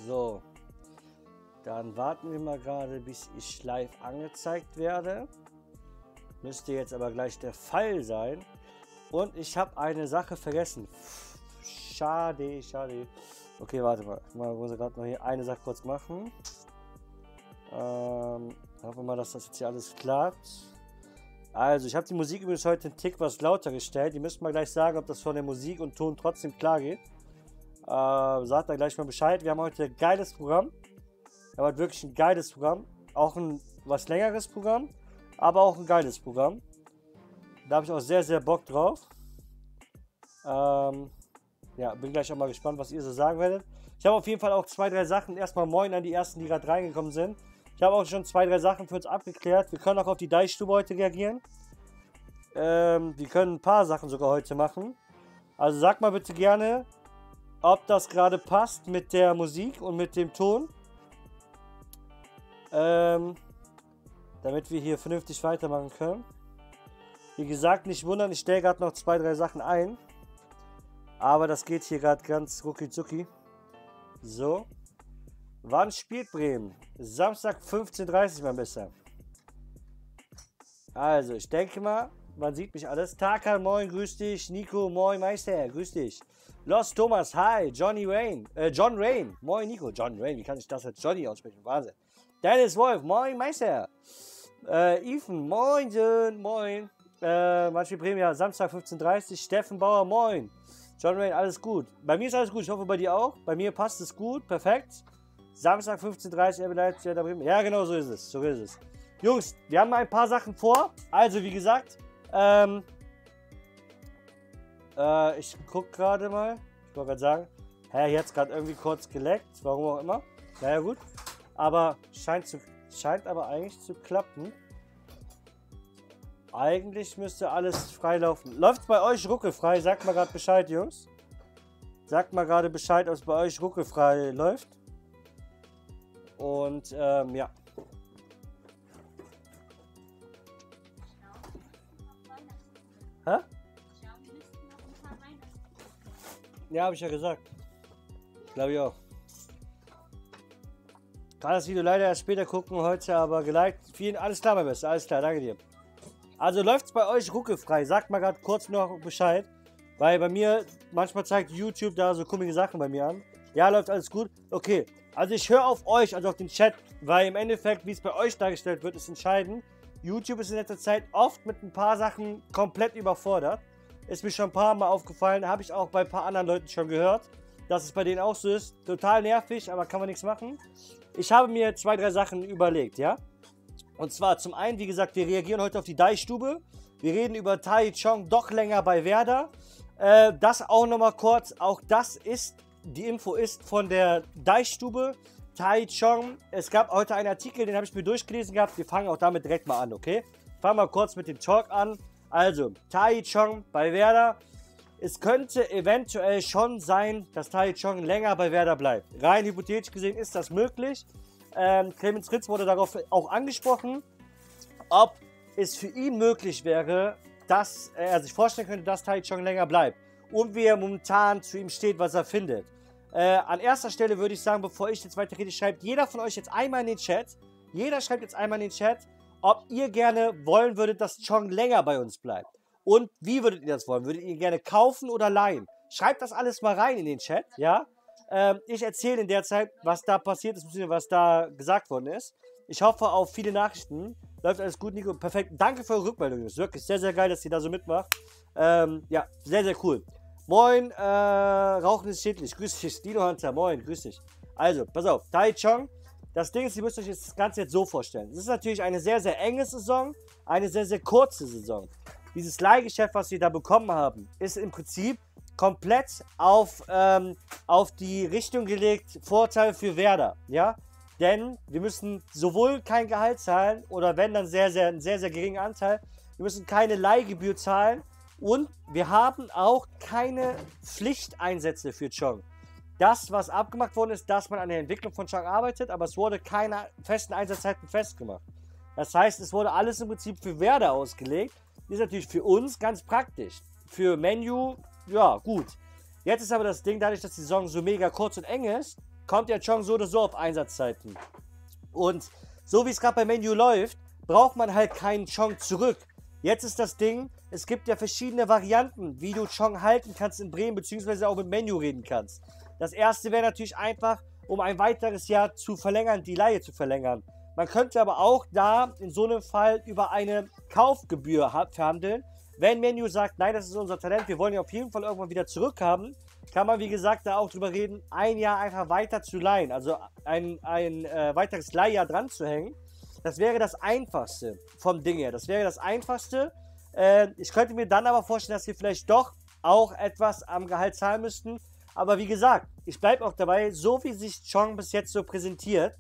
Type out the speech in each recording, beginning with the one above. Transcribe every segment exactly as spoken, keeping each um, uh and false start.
So. Dann warten wir mal gerade, bis ich live angezeigt werde. Müsste jetzt aber gleich der Fall sein. Und ich habe eine Sache vergessen. Schade, schade. Okay, warte mal. Ich muss gerade noch hier eine Sache kurz machen. Ähm, hoffen wir mal, dass das jetzt hier alles klappt. Also, ich habe die Musik übrigens heute einen Tick was lauter gestellt. Ihr müsst mal gleich sagen, ob das von der Musik und Ton trotzdem klar geht. Äh, sagt da gleich mal Bescheid. Wir haben heute ein geiles Programm. Wir haben heute wirklich ein geiles Programm. Auch ein was längeres Programm, aber auch ein geiles Programm. Da habe ich auch sehr, sehr Bock drauf. Ähm, ja, bin gleich auch mal gespannt, was ihr so sagen werdet. Ich habe auf jeden Fall auch zwei, drei Sachen. Erstmal moin an die ersten, die gerade reingekommen sind. Ich habe auch schon zwei, drei Sachen für uns abgeklärt. Wir können auch auf die Deichstube heute reagieren. Ähm, wir können ein paar Sachen sogar heute machen. Also sagt mal bitte gerne, ob das gerade passt mit der Musik und mit dem Ton. Ähm, damit wir hier vernünftig weitermachen können. Wie gesagt, nicht wundern, ich stelle gerade noch zwei, drei Sachen ein. Aber das geht hier gerade ganz rucki zucki. So. Wann spielt Bremen? Samstag fünfzehn Uhr dreißig mal besser. Also, ich denke mal, man sieht mich alles. Tarkan, moin, grüß dich. Nico, moin, Meister, grüß dich. Los Thomas, hi. Johnny Rain, äh, John Rain, moin, Nico. John Rain, wie kann ich das jetzt Johnny aussprechen? Wahnsinn. Dennis Wolf, moin, Meister. Äh, Ethan, moin, moin. Äh, manche Bremen, ja, Samstag fünfzehn Uhr dreißig. Steffen Bauer, moin. John Rain, alles gut. Bei mir ist alles gut, ich hoffe bei dir auch. Bei mir passt es gut, perfekt. Samstag fünfzehn Uhr dreißig, ja genau so ist es, so ist es. Jungs, wir haben ein paar Sachen vor. Also wie gesagt, ähm, äh, ich guck gerade mal. Ich wollte gerade sagen, hä, hier hat es gerade irgendwie kurz geleckt, warum auch immer. Naja gut, aber scheint, zu, scheint aber eigentlich zu klappen. Eigentlich müsste alles frei laufen. Läuft es bei euch ruckelfrei? Sagt mal gerade Bescheid, Jungs. Sagt mal gerade Bescheid, ob es bei euch ruckelfrei läuft. Und ähm, ja. Hä? Ja, habe ich ja gesagt. Glaube ich auch. Kann das Video leider erst später gucken, heute aber geliked. Vielen, alles klar, mein Bester, alles klar, danke dir. Also läuft es bei euch ruckelfrei? Sagt mal gerade kurz noch Bescheid. Weil bei mir, manchmal zeigt YouTube da so komische Sachen bei mir an. Ja, läuft alles gut. Okay. Also ich höre auf euch, also auf den Chat, weil im Endeffekt, wie es bei euch dargestellt wird, ist entscheidend. YouTube ist in letzter Zeit oft mit ein paar Sachen komplett überfordert. Ist mir schon ein paar Mal aufgefallen, habe ich auch bei ein paar anderen Leuten schon gehört, dass es bei denen auch so ist. Total nervig, aber kann man nichts machen. Ich habe mir zwei, drei Sachen überlegt, ja. Und zwar zum einen, wie gesagt, wir reagieren heute auf die Deichstube. Wir reden über Taichung doch länger bei Werder. Äh, das auch nochmal kurz, auch das ist... Die Info ist von der Deichstube, Taichung. Es gab heute einen Artikel, den habe ich mir durchgelesen gehabt. Wir fangen auch damit direkt mal an, okay? Fangen wir kurz mit dem Talk an. Also, Taichung bei Werder. Es könnte eventuell schon sein, dass Taichung länger bei Werder bleibt. Rein hypothetisch gesehen ist das möglich. Ähm, Clemens Ritz wurde darauf auch angesprochen, ob es für ihn möglich wäre, dass er sich vorstellen könnte, dass Taichung länger bleibt. Und wie er momentan zu ihm steht, was er findet. Äh, an erster Stelle würde ich sagen, bevor ich jetzt weiter rede, schreibt jeder von euch jetzt einmal in den Chat, jeder schreibt jetzt einmal in den Chat, ob ihr gerne wollen würdet, dass Chong länger bei uns bleibt. Und wie würdet ihr das wollen? Würdet ihr ihn gerne kaufen oder leihen? Schreibt das alles mal rein in den Chat, ja? Ähm, ich erzähle in der Zeit, was da passiert ist, was da gesagt worden ist. Ich hoffe auf viele Nachrichten. Läuft alles gut, Nico? Perfekt. Danke für eure Rückmeldung. Das ist wirklich sehr, sehr geil, dass ihr da so mitmacht. Ähm, ja, sehr, sehr cool. Moin, äh, Rauchen ist schädlich. Grüß dich, Dino Hunter. Moin, grüß dich. Also, pass auf, Taichung. Das Ding ist, ihr müsst euch das Ganze jetzt so vorstellen. Es ist natürlich eine sehr, sehr enge Saison, eine sehr, sehr kurze Saison. Dieses Leihgeschäft, was wir da bekommen haben, ist im Prinzip komplett auf, ähm, auf die Richtung gelegt, Vorteil für Werder, ja? Denn wir müssen sowohl kein Gehalt zahlen, oder wenn, dann sehr, sehr, einen sehr, sehr geringen Anteil. Wir müssen keine Leihgebühr zahlen. Und wir haben auch keine Pflichteinsätze für Chong. Das, was abgemacht worden ist, dass man an der Entwicklung von Chong arbeitet, aber es wurde keine festen Einsatzzeiten festgemacht. Das heißt, es wurde alles im Prinzip für Werder ausgelegt. Ist natürlich für uns ganz praktisch. Für Menu, ja, gut. Jetzt ist aber das Ding, dadurch, dass die Saison so mega kurz und eng ist, kommt ja Chong so oder so auf Einsatzzeiten. Und so wie es gerade bei Menu läuft, braucht man halt keinen Chong zurück. Jetzt ist das Ding, es gibt ja verschiedene Varianten, wie du Chong halten kannst in Bremen, beziehungsweise auch mit Menu reden kannst. Das erste wäre natürlich einfach, um ein weiteres Jahr zu verlängern, die Leihe zu verlängern. Man könnte aber auch da in so einem Fall über eine Kaufgebühr verhandeln. Wenn Menu sagt, nein, das ist unser Talent, wir wollen ihn auf jeden Fall irgendwann wieder zurückhaben, kann man, wie gesagt, da auch drüber reden, ein Jahr einfach weiter zu leihen, also ein, ein äh, weiteres Leihjahr dran zu hängen. Das wäre das Einfachste vom Ding her. Das wäre das Einfachste. Äh, ich könnte mir dann aber vorstellen, dass wir vielleicht doch auch etwas am Gehalt zahlen müssten. Aber wie gesagt, ich bleibe auch dabei, so wie sich Chong bis jetzt so präsentiert,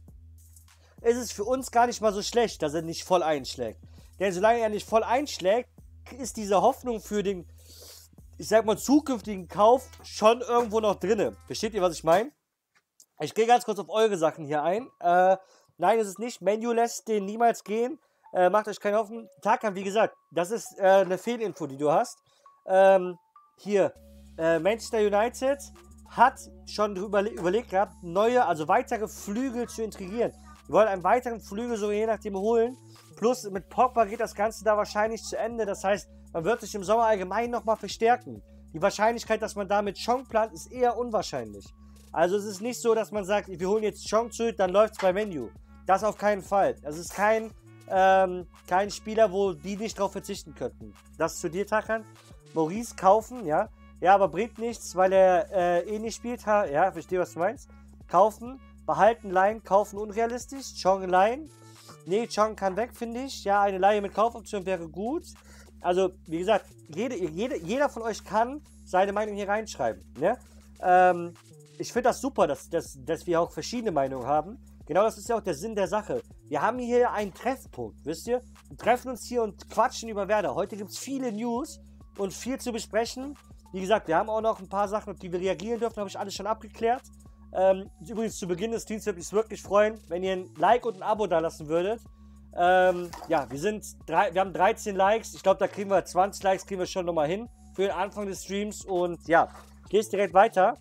ist es für uns gar nicht mal so schlecht, dass er nicht voll einschlägt. Denn solange er nicht voll einschlägt, ist diese Hoffnung für den, ich sag mal, zukünftigen Kauf schon irgendwo noch drinne. Versteht ihr, was ich meine? Ich gehe ganz kurz auf eure Sachen hier ein. Äh, nein, ist es nicht. Menu lässt den niemals gehen. Äh, macht euch keine Hoffnung. Tarkan, wie gesagt, das ist äh, eine Fehlinfo, die du hast. Ähm, hier, äh, Manchester United hat schon überle überlegt gehabt, neue, also weitere Flügel zu integrieren. Wir wollen einen weiteren Flügel so je nachdem holen. Plus mit Pogba geht das Ganze da wahrscheinlich zu Ende. Das heißt, man wird sich im Sommer allgemein nochmal verstärken. Die Wahrscheinlichkeit, dass man damit Chong plant, ist eher unwahrscheinlich. Also es ist nicht so, dass man sagt, wir holen jetzt Chong zurück, dann läuft es bei Menu. Das auf keinen Fall. Es ist kein, ähm, kein Spieler, wo die nicht drauf verzichten könnten. Das zu dir, Tarkan. Maurice kaufen, ja. Ja, aber bringt nichts, weil er äh, eh nicht spielt. Ha, ja, verstehe, was du meinst. Kaufen, behalten, leihen, kaufen unrealistisch. Chong leihen. Nee, Chong kann weg, finde ich. Ja, eine Leihe mit Kaufoption wäre gut. Also, wie gesagt, jede, jede, jeder von euch kann seine Meinung hier reinschreiben. Ne? Ähm, ich finde das super, dass, dass, dass wir auch verschiedene Meinungen haben. Genau das ist ja auch der Sinn der Sache. Wir haben hier einen Treffpunkt, wisst ihr? Wir treffen uns hier und quatschen über Werder. Heute gibt es viele News und viel zu besprechen. Wie gesagt, wir haben auch noch ein paar Sachen, auf die wir reagieren dürfen. Habe ich alles schon abgeklärt. Ähm, übrigens, zu Beginn des Streams würde mich wirklich freuen, wenn ihr ein Like und ein Abo da lassen würdet. Ähm, ja, wir sind drei, wir haben dreizehn Likes. Ich glaube, da kriegen wir zwanzig Likes, kriegen wir schon nochmal hin für den Anfang des Streams. Und ja, geht's direkt weiter.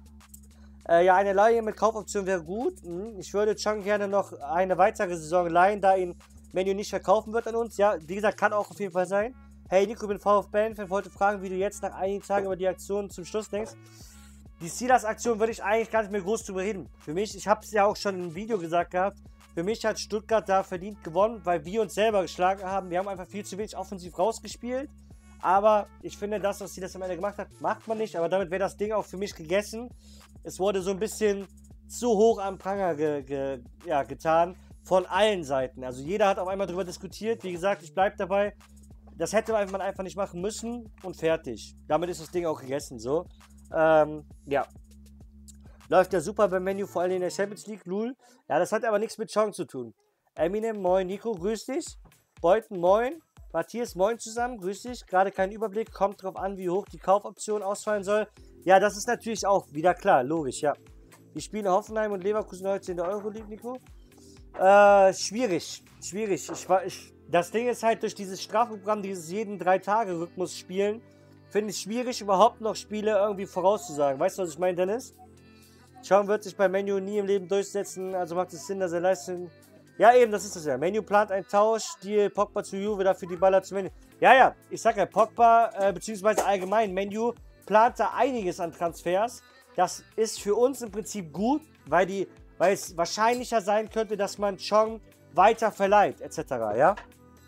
Äh, ja, eine Leihe mit Kaufoption wäre gut. Hm, ich würde Chong gerne noch eine weitere Saison leihen, da ihn Menu nicht verkaufen wird an uns. Ja, wie gesagt, kann auch auf jeden Fall sein. Hey Nico, ich bin VfB-Fan, wollte fragen, wie du jetzt nach einigen Tagen über die Aktion zum Schluss denkst. Die Silas-Aktion würde ich eigentlich gar nicht mehr groß drüber reden. Für mich, ich habe es ja auch schon im Video gesagt gehabt, für mich hat Stuttgart da verdient gewonnen, weil wir uns selber geschlagen haben. Wir haben einfach viel zu wenig offensiv rausgespielt. Aber ich finde, das, was Silas am Ende gemacht hat, macht man nicht. Aber damit wäre das Ding auch für mich gegessen. Es wurde so ein bisschen zu hoch am Pranger ge, ge, ja, getan von allen Seiten. Also jeder hat auf einmal darüber diskutiert. Wie gesagt, ich bleibe dabei. Das hätte man einfach nicht machen müssen und fertig. Damit ist das Ding auch gegessen, so. Ähm, ja. Läuft ja super beim Menu, vor allem in der Champions League, Lul. Ja, das hat aber nichts mit Chong zu tun. Eminem, moin, Nico, grüß dich. Beuten, moin. Matthias, moin zusammen, grüß dich. Gerade kein Überblick, kommt drauf an, wie hoch die Kaufoption ausfallen soll. Ja, das ist natürlich auch wieder klar, logisch, ja. Die spielen Hoffenheim und Leverkusen heute in der Euroleague, Nico. Äh, schwierig, schwierig. Ich war, ich, das Ding ist halt, durch dieses Strafprogramm, dieses jeden drei Tage Rhythmus spielen, finde ich schwierig, überhaupt noch Spiele irgendwie vorauszusagen. Weißt du, was ich meine, Dennis? Chong wird sich bei Menu nie im Leben durchsetzen, also macht es Sinn, dass er leistet. Ja, eben, das ist das ja. Menu plant einen Tausch, Deal Pogba zu Juve, dafür die Baller zu Menu. Ja, ja, ich sag ja, Pogba, äh, beziehungsweise allgemein, Menu plant da einiges an Transfers. Das ist für uns im Prinzip gut, weil, die, weil es wahrscheinlicher sein könnte, dass man Chong weiter verleiht, et cetera, ja?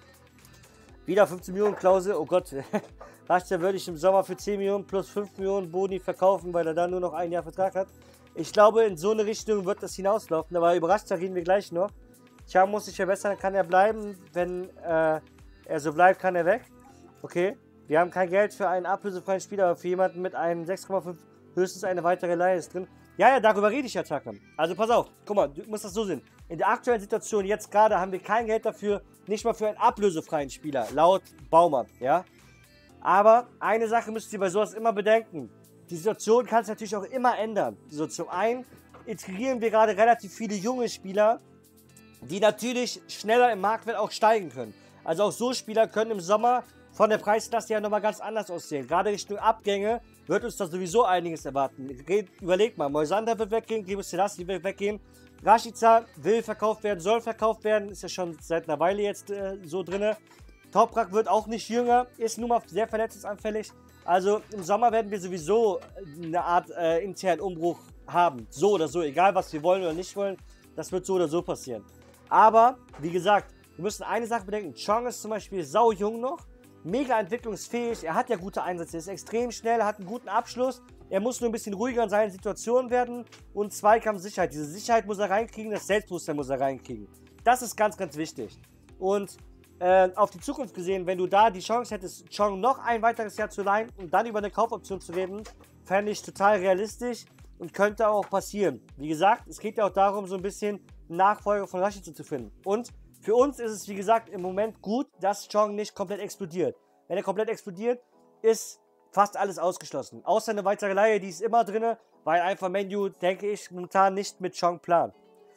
Wieder fünfzehn Millionen Klausel, oh Gott. Raster würde ich im Sommer für zehn Millionen plus fünf Millionen Boni verkaufen, weil er dann nur noch ein Jahr Vertrag hat. Ich glaube, in so eine Richtung wird das hinauslaufen, aber überrascht, da reden wir gleich noch. Chong muss sich verbessern, kann er bleiben. Wenn äh, er so bleibt, kann er weg. Okay, wir haben kein Geld für einen ablösefreien Spieler, aber für jemanden mit einem sechs Komma fünf höchstens eine weitere Leihe ist drin. Ja, ja, darüber rede ich ja, Tarkan. Also pass auf, guck mal, du musst das so sehen. In der aktuellen Situation, jetzt gerade, haben wir kein Geld dafür, nicht mal für einen ablösefreien Spieler, laut Baumann, ja. Aber eine Sache müsst ihr bei sowas immer bedenken. Die Situation kann sich natürlich auch immer ändern. So, zum einen integrieren wir gerade relativ viele junge Spieler, die natürlich schneller im Marktwert auch steigen können. Also auch so Spieler können im Sommer von der Preisklasse ja nochmal ganz anders aussehen. Gerade Richtung Abgänge wird uns da sowieso einiges erwarten. Red, überleg mal, Moisander wird weggehen, Glebus Selassie wird weggehen. Rashica will verkauft werden, soll verkauft werden, ist ja schon seit einer Weile jetzt äh, so drin. Toprak wird auch nicht jünger, ist nun mal sehr verletzungsanfällig. Also im Sommer werden wir sowieso eine Art äh, internen Umbruch haben. So oder so, egal was wir wollen oder nicht wollen, das wird so oder so passieren. Aber, wie gesagt, wir müssen eine Sache bedenken. Chong ist zum Beispiel sau jung noch, mega entwicklungsfähig, er hat ja gute Einsätze, er ist extrem schnell, er hat einen guten Abschluss. Er muss nur ein bisschen ruhiger in seinen Situationen werden und Zweikampfsicherheit. Diese Sicherheit muss er reinkriegen, das Selbstbewusstsein muss er reinkriegen. Das ist ganz, ganz wichtig. Und äh, auf die Zukunft gesehen, wenn du da die Chance hättest, Chong noch ein weiteres Jahr zu leihen und dann über eine Kaufoption zu reden, fände ich total realistisch und könnte auch passieren. Wie gesagt, es geht ja auch darum, so ein bisschen Nachfolger von Rashica zu finden. Und für uns ist es, wie gesagt, im Moment gut, dass Chong nicht komplett explodiert. Wenn er komplett explodiert, ist fast alles ausgeschlossen. Außer eine weitere Leihe, die ist immer drin, weil einfach Menu, denke ich, momentan nicht mit Chong plant.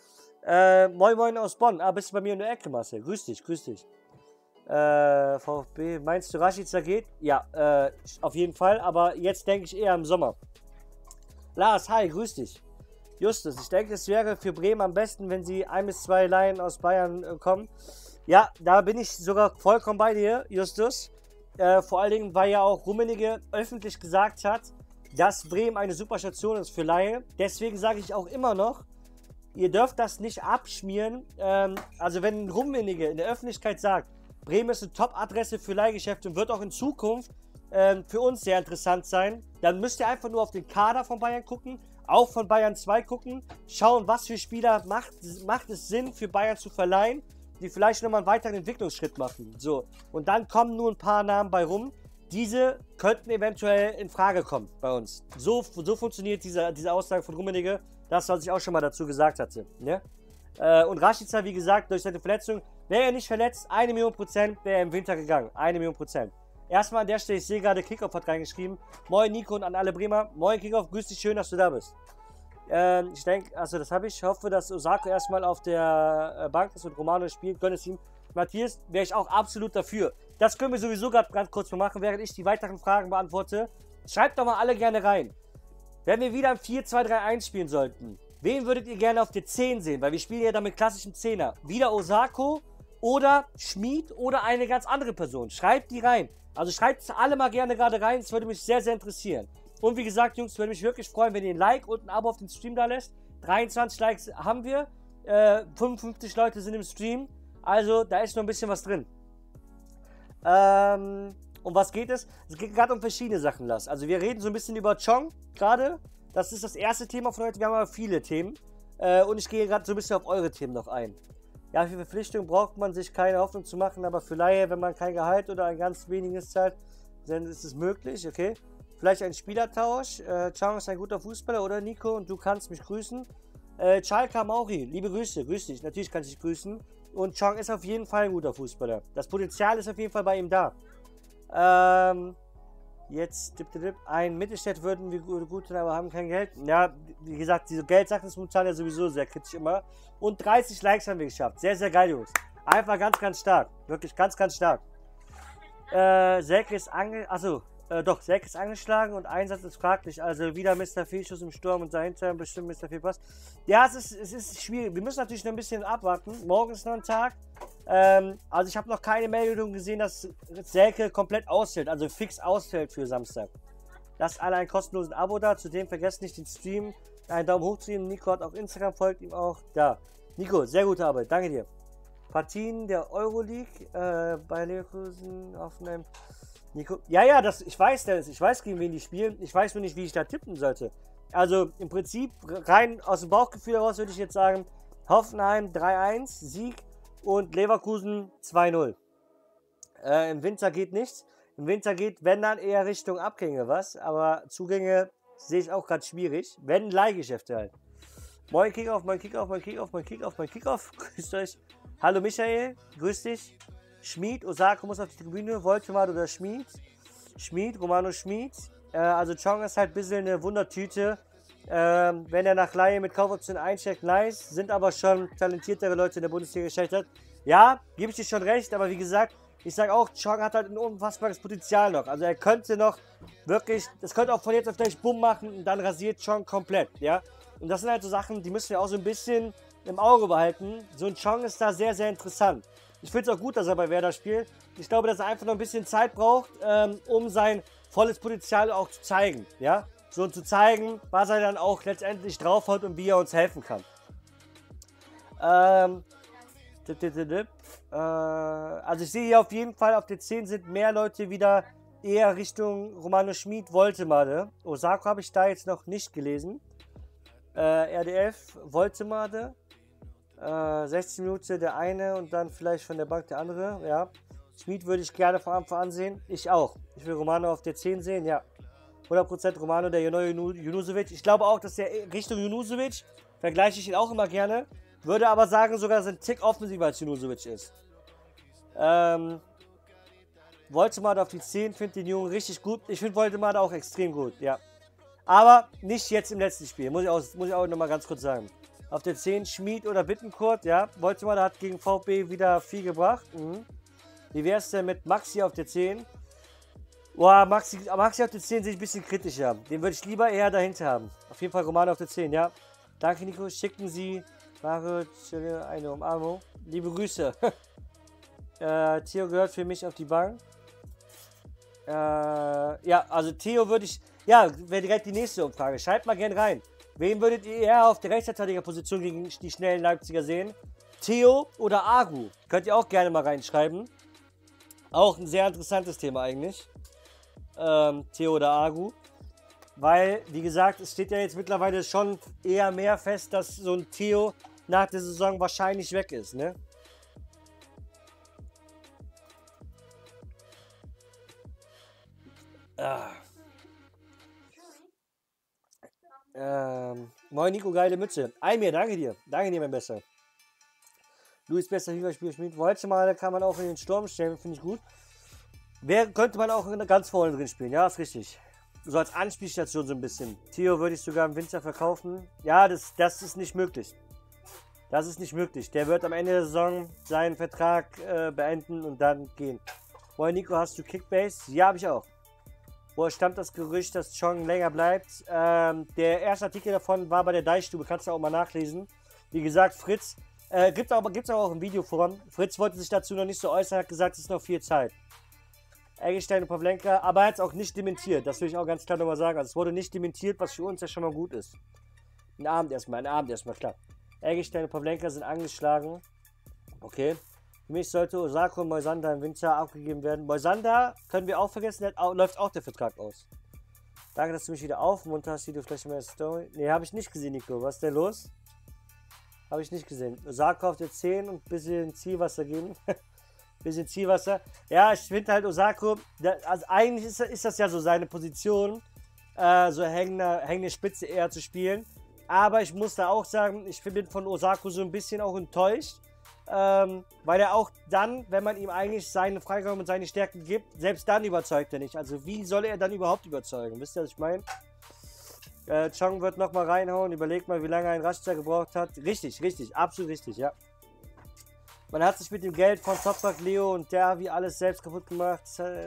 Äh, moin moin aus Bonn. Ah, bist du bei mir in der Ecke, Marcel? Grüß dich, grüß dich. Äh, VfB, meinst du, Rashica geht? Ja, äh, auf jeden Fall, aber jetzt denke ich eher im Sommer. Lars, hi, grüß dich. Justus, ich denke, es wäre für Bremen am besten, wenn sie ein bis zwei Leihen aus Bayern äh, kommen. Ja, da bin ich sogar vollkommen bei dir, Justus. Äh, vor allen Dingen, weil ja auch Rummenigge öffentlich gesagt hat, dass Bremen eine super Station ist für Leihe. Deswegen sage ich auch immer noch, ihr dürft das nicht abschmieren. Ähm, also wenn Rummenigge in der Öffentlichkeit sagt, Bremen ist eine Top-Adresse für Leihgeschäfte und wird auch in Zukunft ähm, für uns sehr interessant sein, dann müsst ihr einfach nur auf den Kader von Bayern gucken, auch von Bayern zwei gucken, schauen, was für Spieler macht, macht es Sinn für Bayern zu verleihen, die vielleicht nochmal einen weiteren Entwicklungsschritt machen. So. Und dann kommen nur ein paar Namen bei rum. Diese könnten eventuell in Frage kommen bei uns. So, so funktioniert diese, diese Aussage von Rummenigge, das, was ich auch schon mal dazu gesagt hatte. Ne? Äh, und Rashica, wie gesagt, durch seine Verletzung, wäre er nicht verletzt, eine Million Prozent wäre er im Winter gegangen. Eine Million Prozent. Erstmal an der Stelle, ich sehe gerade, Kickoff hat reingeschrieben. Moin Nico und an alle Bremer. Moin Kickoff, grüß dich, schön, dass du da bist. Ähm, ich denke, also das habe ich. Ich hoffe, dass Osako erstmal auf der Bank ist und Romano spielt. Gönn es ihm. Matthias, wäre ich auch absolut dafür. Das können wir sowieso gerade ganz kurz mal machen, während ich die weiteren Fragen beantworte. Schreibt doch mal alle gerne rein. Wenn wir wieder im vier zwei drei eins spielen sollten, wen würdet ihr gerne auf der zehn sehen? Weil wir spielen ja dann mit klassischem Zehner. Wieder Osako oder Schmid oder eine ganz andere Person. Schreibt die rein. Also schreibt es alle mal gerne gerade rein. Das würde mich sehr, sehr interessieren. Und wie gesagt, Jungs, würde mich wirklich freuen, wenn ihr ein Like und ein Abo auf den Stream da lässt. dreiundzwanzig Likes haben wir. Äh, fünfundfünfzig Leute sind im Stream. Also, da ist noch ein bisschen was drin. Ähm, um was geht es? Es geht gerade um verschiedene Sachen, Lass. Also, wir reden so ein bisschen über Chong gerade. Das ist das erste Thema von heute. Wir haben aber viele Themen. Äh, und ich gehe gerade so ein bisschen auf eure Themen noch ein. Ja, für Verpflichtung braucht man sich keine Hoffnung zu machen, aber für Laie, wenn man kein Gehalt oder ein ganz weniges zahlt, dann ist es möglich, okay? Vielleicht ein Spielertausch. Äh, Chong ist ein guter Fußballer, oder Nico? Und du kannst mich grüßen. Äh, Chalka Mauri, liebe Grüße, grüß dich. Natürlich kann ich dich grüßen. Und Chong ist auf jeden Fall ein guter Fußballer. Das Potenzial ist auf jeden Fall bei ihm da. Ähm, jetzt, dip, dip, dip. Ein Mittelstädt würden wir gut tun, aber haben kein Geld. Ja, wie gesagt, diese Geldsachen ist momentan ja sowieso sehr kritisch immer. Und dreißig Likes haben wir geschafft. Sehr, sehr geil, Jungs. Einfach ganz, ganz stark. Wirklich ganz, ganz stark. Äh, Selke ist ange... Achso. Äh, doch, Selke ist angeschlagen und Einsatz ist fraglich. Also wieder Mister Fehlschuss im Sturm und dahinter bestimmt Mister Fehlpass. Ja, es ist, es ist schwierig. Wir müssen natürlich noch ein bisschen abwarten. Morgen ist noch ein Tag. Ähm, also ich habe noch keine Meldung gesehen, dass Selke komplett ausfällt. Also fix ausfällt für Samstag. Lasst alle ein kostenloses Abo da. Zudem vergesst nicht den Stream. Einen Daumen hoch zu ihm. Nico hat auf Instagram, folgt ihm auch da. Nico, sehr gute Arbeit. Danke dir. Partien der Euroleague äh, bei Leverkusen, Hoffenheim. Nico. Ja, ja, das, ich weiß das. Ich weiß, gegen wen die spielen. Ich weiß nur nicht, wie ich da tippen sollte. Also im Prinzip, rein aus dem Bauchgefühl heraus würde ich jetzt sagen, Hoffenheim drei eins, Sieg und Leverkusen zwei null. Äh, Im Winter geht nichts. Im Winter geht, wenn dann eher Richtung Abgänge was. Aber Zugänge sehe ich auch gerade schwierig. Wenn Leihgeschäfte halt. Moin Kickoff, moin Kickoff, moin Kickoff, moin Kickoff, moin Kickoff. Grüßt euch. Hallo Michael, grüß dich. Schmid, Osako muss auf die Tribüne, Woltemad oder Schmid. Schmid, Romano Schmid. Äh, also Chong ist halt ein bisschen eine Wundertüte. Ähm, wenn er nach Laie mit Kaufoption einsteckt, nice. Sind aber schon talentiertere Leute in der Bundesliga gescheitert. Ja, gebe ich dir schon recht, aber wie gesagt, Ich sage auch, Chong hat halt ein unfassbares Potenzial noch. Also er könnte noch wirklich, das könnte auch von jetzt auf gleich Bumm machen und dann rasiert Chong komplett, ja. Und das sind halt so Sachen, die müssen wir auch so ein bisschen im Auge behalten. So ein Chong ist da sehr, sehr interessant. Ich finde es auch gut, dass er bei Werder spielt. Ich glaube, dass er einfach noch ein bisschen Zeit braucht, ähm, um sein volles Potenzial auch zu zeigen, ja. So zu zeigen, was er dann auch letztendlich drauf hat und wie er uns helfen kann. Ähm, dip, dip, dip, dip. Äh, also ich sehe hier auf jeden Fall, auf der zehn sind mehr Leute wieder eher Richtung Romano Schmid, Woltemade. Osako habe ich da jetzt noch nicht gelesen. Äh, R D F, Woltemade. Äh, sechzehn Minuten der eine und dann vielleicht von der Bank der andere, ja. Schmid würde ich gerne von Anfang an sehen. Ich auch. Ich will Romano auf der zehn sehen, ja. hundert Prozent Romano, der neue Junusovic. Ich glaube auch, dass der Richtung Junusovic, vergleiche ich ihn auch immer gerne, würde aber sagen, sogar, dass er ein Tick offensiver als Junusovic ist. Ähm, Woltemade auf die zehn, finde den Jungen richtig gut. Ich finde Woltemade auch extrem gut, ja. Aber nicht jetzt im letzten Spiel, muss ich auch, muss ich auch nochmal ganz kurz sagen. Auf der zehn Schmid oder Bittencourt, ja. Woltemade hat gegen VfB wieder viel gebracht. Mhm. Wie wäre es denn mit Maxi auf der zehn? Boah, Maxi, Maxi auf der zehn sehe ich ein bisschen kritischer. Den würde ich lieber eher dahinter haben. Auf jeden Fall Romano auf der zehn, ja. Danke, Nico. Schicken Sie Mario eine Umarmung. Liebe Grüße. äh, Theo gehört für mich auf die Bank. Äh, ja, also Theo würde ich... Ja, wäre direkt die nächste Umfrage. Schreibt mal gerne rein. Wen würdet ihr eher auf der Rechtsverteidigerposition gegen die schnellen Leipziger sehen? Theo oder Agu? Könnt ihr auch gerne mal reinschreiben. Auch ein sehr interessantes Thema eigentlich. Ähm, Theo oder Agu. Weil, wie gesagt, es steht ja jetzt mittlerweile schon eher mehr fest, dass so ein Theo nach der Saison wahrscheinlich weg ist, ne? Ah. Ähm, moin Nico, geile Mütze. Almir, danke dir. Danke dir, mein Besser. Luis, bester FIFA-Spieler Schmid. Woltemade kann man auch in den Sturm stellen, finde ich gut. Wer könnte man auch ganz vorne drin spielen, ja, ist richtig. So als Anspielstation so ein bisschen. Theo würde ich sogar im Winter verkaufen. Ja, das, das ist nicht möglich. Das ist nicht möglich. Der wird am Ende der Saison seinen Vertrag äh, beenden und dann gehen. Moin Nico, hast du Kickbase? Ja, habe ich auch. Woher stammt das Gerücht, dass Chong länger bleibt? Ähm, der erste Artikel davon war bei der Deichstube, kannst du auch mal nachlesen. Wie gesagt, Fritz, äh, gibt es aber, gibt's aber auch ein Video von. Fritz wollte sich dazu noch nicht so äußern, hat gesagt, es ist noch viel Zeit. Eggestein und Pavlenka, aber er hat es auch nicht dementiert, das will ich auch ganz klar nochmal sagen. Also es wurde nicht dementiert, was für uns ja schon mal gut ist. Ein Abend erstmal, ein Abend erstmal, klar. Eggestein und Pavlenka sind angeschlagen. Okay. Für mich sollte Osako und Moisander im Winter abgegeben werden. Moisander können wir auch vergessen, der auch, läuft auch der Vertrag aus. Danke, dass du mich wieder aufmunterst. Sieh du vielleicht mal eine Story. Ne, habe ich nicht gesehen, Nico. Was ist denn los? Habe ich nicht gesehen. Osako auf der zehn und ein bisschen Zielwasser geben. bisschen Zielwasser. Ja, ich finde halt Osako, der, also eigentlich ist, ist das ja so seine Position, äh, so hängende, hängende Spitze eher zu spielen. Aber ich muss da auch sagen, ich bin von Osako so ein bisschen auch enttäuscht. Ähm, weil er auch dann, wenn man ihm eigentlich seine Freigaben und seine Stärken gibt, selbst dann überzeugt er nicht. Also wie soll er dann überhaupt überzeugen? Wisst ihr, was ich meine? Äh, Chong wird nochmal reinhauen. Überlegt mal, wie lange ein Rascha gebraucht hat. Richtig, richtig, absolut richtig, ja. Man hat sich mit dem Geld von Toprak, Leo und Derby alles selbst kaputt gemacht.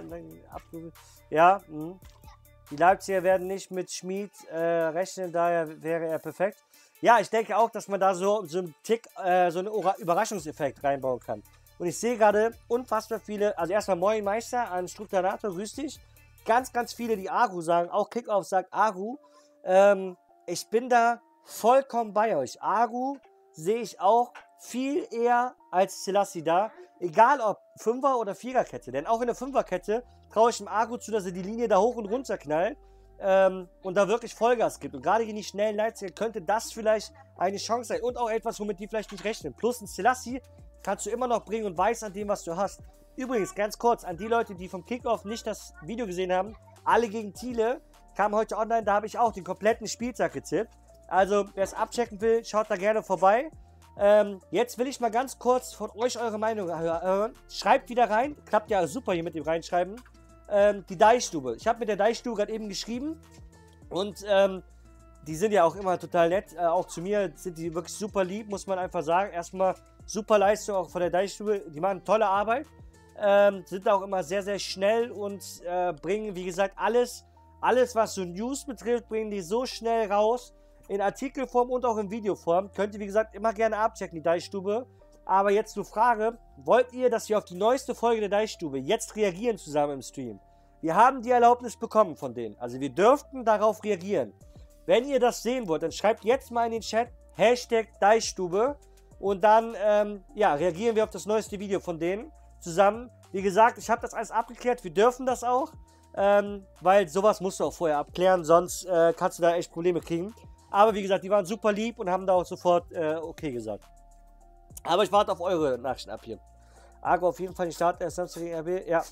Ja, mh. Die Leipziger werden nicht mit Schmid äh, rechnen, daher wäre er perfekt. Ja, ich denke auch, dass man da so, so einen Tick, äh, so einen Überraschungseffekt reinbauen kann. Und ich sehe gerade unfassbar viele, also erstmal Moin Meister an Strukturator, grüß dich. Ganz, ganz viele, die Aru sagen, auch Kickoff sagt Aru. Ähm, ich bin da vollkommen bei euch. Aru sehe ich auch viel eher als Selassie da. Egal ob Fünfer- oder Viererkette. Denn auch in der Fünferkette traue ich dem Aru zu, dass er die Linie da hoch und runter knallt. Ähm, und da wirklich Vollgas gibt. Und gerade gegen die schnellen Leipziger könnte das vielleicht eine Chance sein. Und auch etwas, womit die vielleicht nicht rechnen. Plus ein Selassie kannst du immer noch bringen und weißt an dem, was du hast. Übrigens, ganz kurz, an die Leute, die vom Kickoff nicht das Video gesehen haben. Alle gegen Thiele kam heute online. Da habe ich auch den kompletten Spieltag getippt. Also, wer es abchecken will, schaut da gerne vorbei. Ähm, jetzt will ich mal ganz kurz von euch eure Meinung hören. Schreibt wieder rein. Klappt ja super hier mit dem Reinschreiben. Ähm, die Deichstube. Ich habe mit der Deichstube gerade eben geschrieben und ähm, die sind ja auch immer total nett. Äh, auch zu mir sind die wirklich super lieb, muss man einfach sagen. Erstmal super Leistung auch von der Deichstube. Die machen tolle Arbeit. ähm, sind auch immer sehr, sehr schnell und äh, bringen, wie gesagt, alles, alles, was so News betrifft, bringen die so schnell raus. In Artikelform und auch in Videoform. Könnt ihr, wie gesagt, immer gerne abchecken, die Deichstube. Aber jetzt zur Frage, wollt ihr, dass wir auf die neueste Folge der Deichstube jetzt reagieren zusammen im Stream? Wir haben die Erlaubnis bekommen von denen. Also wir dürften darauf reagieren. Wenn ihr das sehen wollt, dann schreibt jetzt mal in den Chat Hashtag Deichstube. Und dann, ähm, ja, reagieren wir auf das neueste Video von denen zusammen. Wie gesagt, ich habe das alles abgeklärt. Wir dürfen das auch. Ähm, weil sowas musst du auch vorher abklären. Sonst äh, kannst du da echt Probleme kriegen. Aber wie gesagt, die waren super lieb und haben da auch sofort äh, okay gesagt. Aber ich warte auf eure Nachrichten ab hier. Argo auf jeden Fall die Start erst Samstag gegen R B. Ja.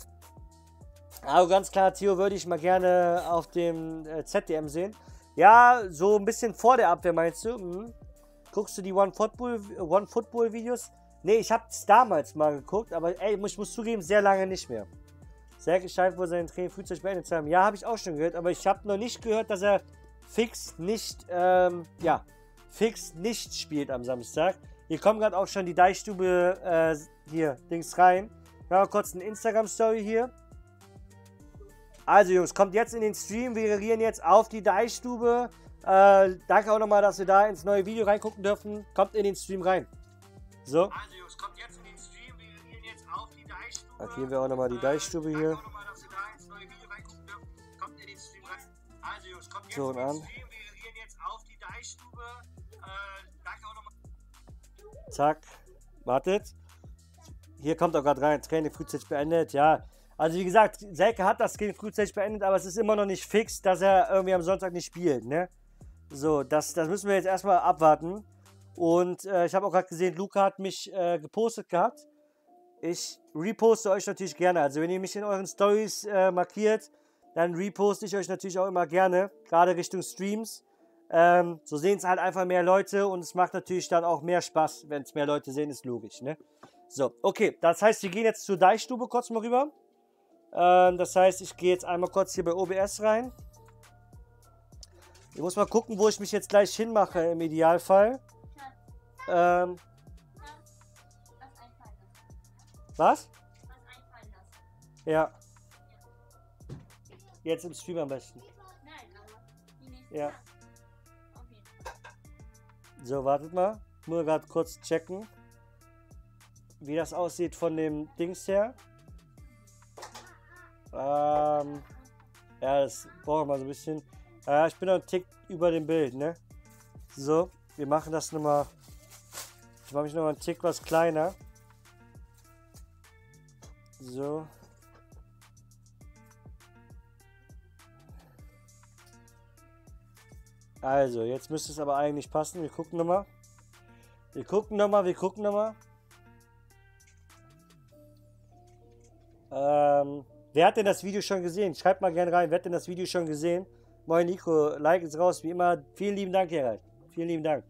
Also ganz klar, Theo würde ich mal gerne auf dem äh, Z D M sehen. Ja, so ein bisschen vor der Abwehr meinst du? Mhm. Guckst du die One Football, One Football Videos? Nee, ich habe es damals mal geguckt, aber ey, ich muss zugeben, sehr lange nicht mehr. Serge scheint wohl sein Training frühzeitig beendet zu haben. Ja, habe ich auch schon gehört, aber ich habe noch nicht gehört, dass er fix nicht, ähm, ja, fix nicht spielt am Samstag. Hier kommt gerade auch schon die Deichstube, äh, hier, Dings rein. Machen wir kurz eine Instagram-Story hier. Also Jungs, kommt jetzt in den Stream, wir reagieren jetzt auf die Deichstube. Äh, danke auch nochmal, dass wir da ins neue Video reingucken dürfen. Kommt in den Stream rein. So. Also Jungs, kommt jetzt in den Stream, wir reagieren jetzt auf die Deichstube. Markieren wir auch nochmal die Deichstube hier. Danke auch nochmal, dass wir da ins neue Video reingucken dürfen. Kommt in den Stream rein. Also Jungs, kommt jetzt in den Stream, wir reagieren jetzt auf die Deichstube. Äh, danke auch nochmal. Zack. Wartet. Hier kommt auch gerade rein. Training frühzeitig beendet. Ja. Also wie gesagt, Selke hat das Training frühzeitig beendet, aber es ist immer noch nicht fix, dass er irgendwie am Sonntag nicht spielt, ne? So, das, das müssen wir jetzt erstmal abwarten. Und äh, ich habe auch gerade gesehen, Luca hat mich äh, gepostet gehabt. Ich reposte euch natürlich gerne. Also wenn ihr mich in euren Stories äh, markiert, dann reposte ich euch natürlich auch immer gerne, gerade Richtung Streams. Ähm, so sehen es halt einfach mehr Leute und es macht natürlich dann auch mehr Spaß, wenn es mehr Leute sehen, ist logisch, ne? So, okay, das heißt, wir gehen jetzt zur Deichstube kurz mal rüber. Ähm, das heißt, ich gehe jetzt einmal kurz hier bei O B S rein. Ich muss mal gucken, wo ich mich jetzt gleich hinmache im Idealfall. Ähm, was? Ja. Jetzt im Stream am besten. Ja. So, wartet mal. Ich muss gerade kurz checken, wie das aussieht von dem Dings her. Ähm, ja, das brauchen wir so ein bisschen. Ja, ich bin noch einen Tick über dem Bild, ne? So, wir machen das nochmal. Ich mache mich nochmal einen Tick was kleiner. So. Also, jetzt müsste es aber eigentlich passen. Wir gucken nochmal. Wir gucken nochmal, wir gucken nochmal. Ähm, wer hat denn das Video schon gesehen? Schreibt mal gerne rein, wer hat denn das Video schon gesehen? Moin Nico, Like ist raus, wie immer. Vielen lieben Dank, Gerald. Vielen lieben Dank.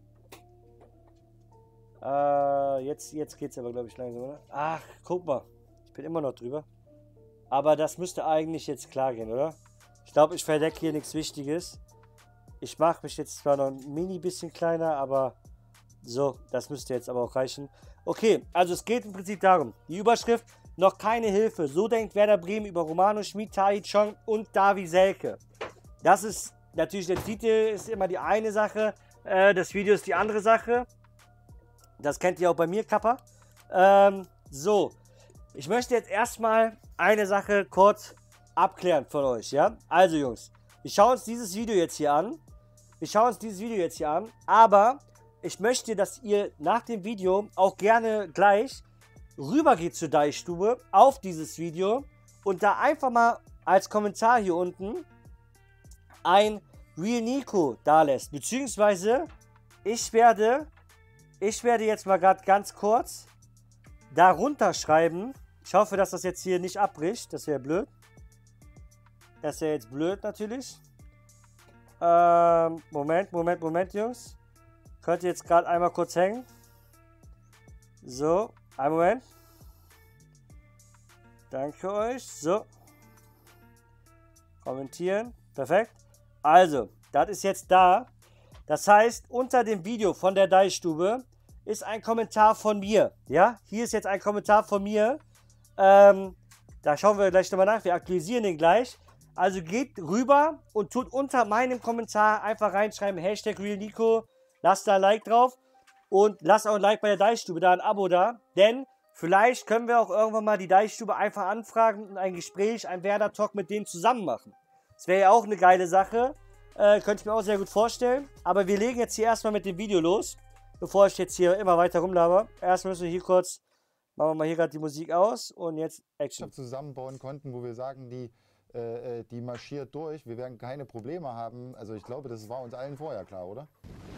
Äh, jetzt, jetzt geht es aber, glaube ich, langsam, oder? Ach, guck mal. Ich bin immer noch drüber. Aber das müsste eigentlich jetzt klar gehen, oder? Ich glaube, ich verdecke hier nichts Wichtiges. Ich mache mich jetzt zwar noch ein mini bisschen kleiner, aber so, das müsste jetzt aber auch reichen. Okay, also es geht im Prinzip darum. Die Überschrift, noch keine Hilfe. So denkt Werder Bremen über Romano Schmid, Tai Chong und Davy Selke. Das ist natürlich, der Titel ist immer die eine Sache, äh, das Video ist die andere Sache. Das kennt ihr auch bei mir, Kappa. Ähm, so, ich möchte jetzt erstmal eine Sache kurz abklären von euch, ja? Also Jungs, wir schauen uns dieses Video jetzt hier an. Wir schauen uns dieses Video jetzt hier an, aber ich möchte, dass ihr nach dem Video auch gerne gleich rüber geht zur Deichstube auf dieses Video und da einfach mal als Kommentar hier unten ein Real Nico da lässt. Beziehungsweise ich werde, ich werde jetzt mal gerade ganz kurz darunter schreiben. Ich hoffe, dass das jetzt hier nicht abbricht. Das wäre blöd. Das wäre jetzt blöd natürlich. Ähm, Moment, Moment, Moment, Jungs. Könnt ihr jetzt gerade einmal kurz hängen. So, einen Moment. Danke euch. So. Kommentieren. Perfekt. Also, das ist jetzt da. Das heißt, unter dem Video von der Deichstube ist ein Kommentar von mir. Ja, hier ist jetzt ein Kommentar von mir. Ähm, da schauen wir gleich nochmal nach. Wir aktualisieren den gleich. Also geht rüber und tut unter meinem Kommentar einfach reinschreiben, Hashtag RealNico. Lasst da ein Like drauf. Und lasst auch ein Like bei der Deichstube da, ein Abo da. Denn vielleicht können wir auch irgendwann mal die Deichstube einfach anfragen und ein Gespräch, ein Werder-Talk mit denen zusammen machen. Das wäre ja auch eine geile Sache. Äh, könnte ich mir auch sehr gut vorstellen. Aber wir legen jetzt hier erstmal mit dem Video los. Bevor ich jetzt hier immer weiter rumlaber. Erstmal müssen wir hier kurz, machen wir mal hier gerade die Musik aus. Und jetzt Action. Zusammenbauen konnten, wo wir sagen, die, äh, die marschiert durch. Wir werden keine Probleme haben. Also ich glaube, das war uns allen vorher klar, oder?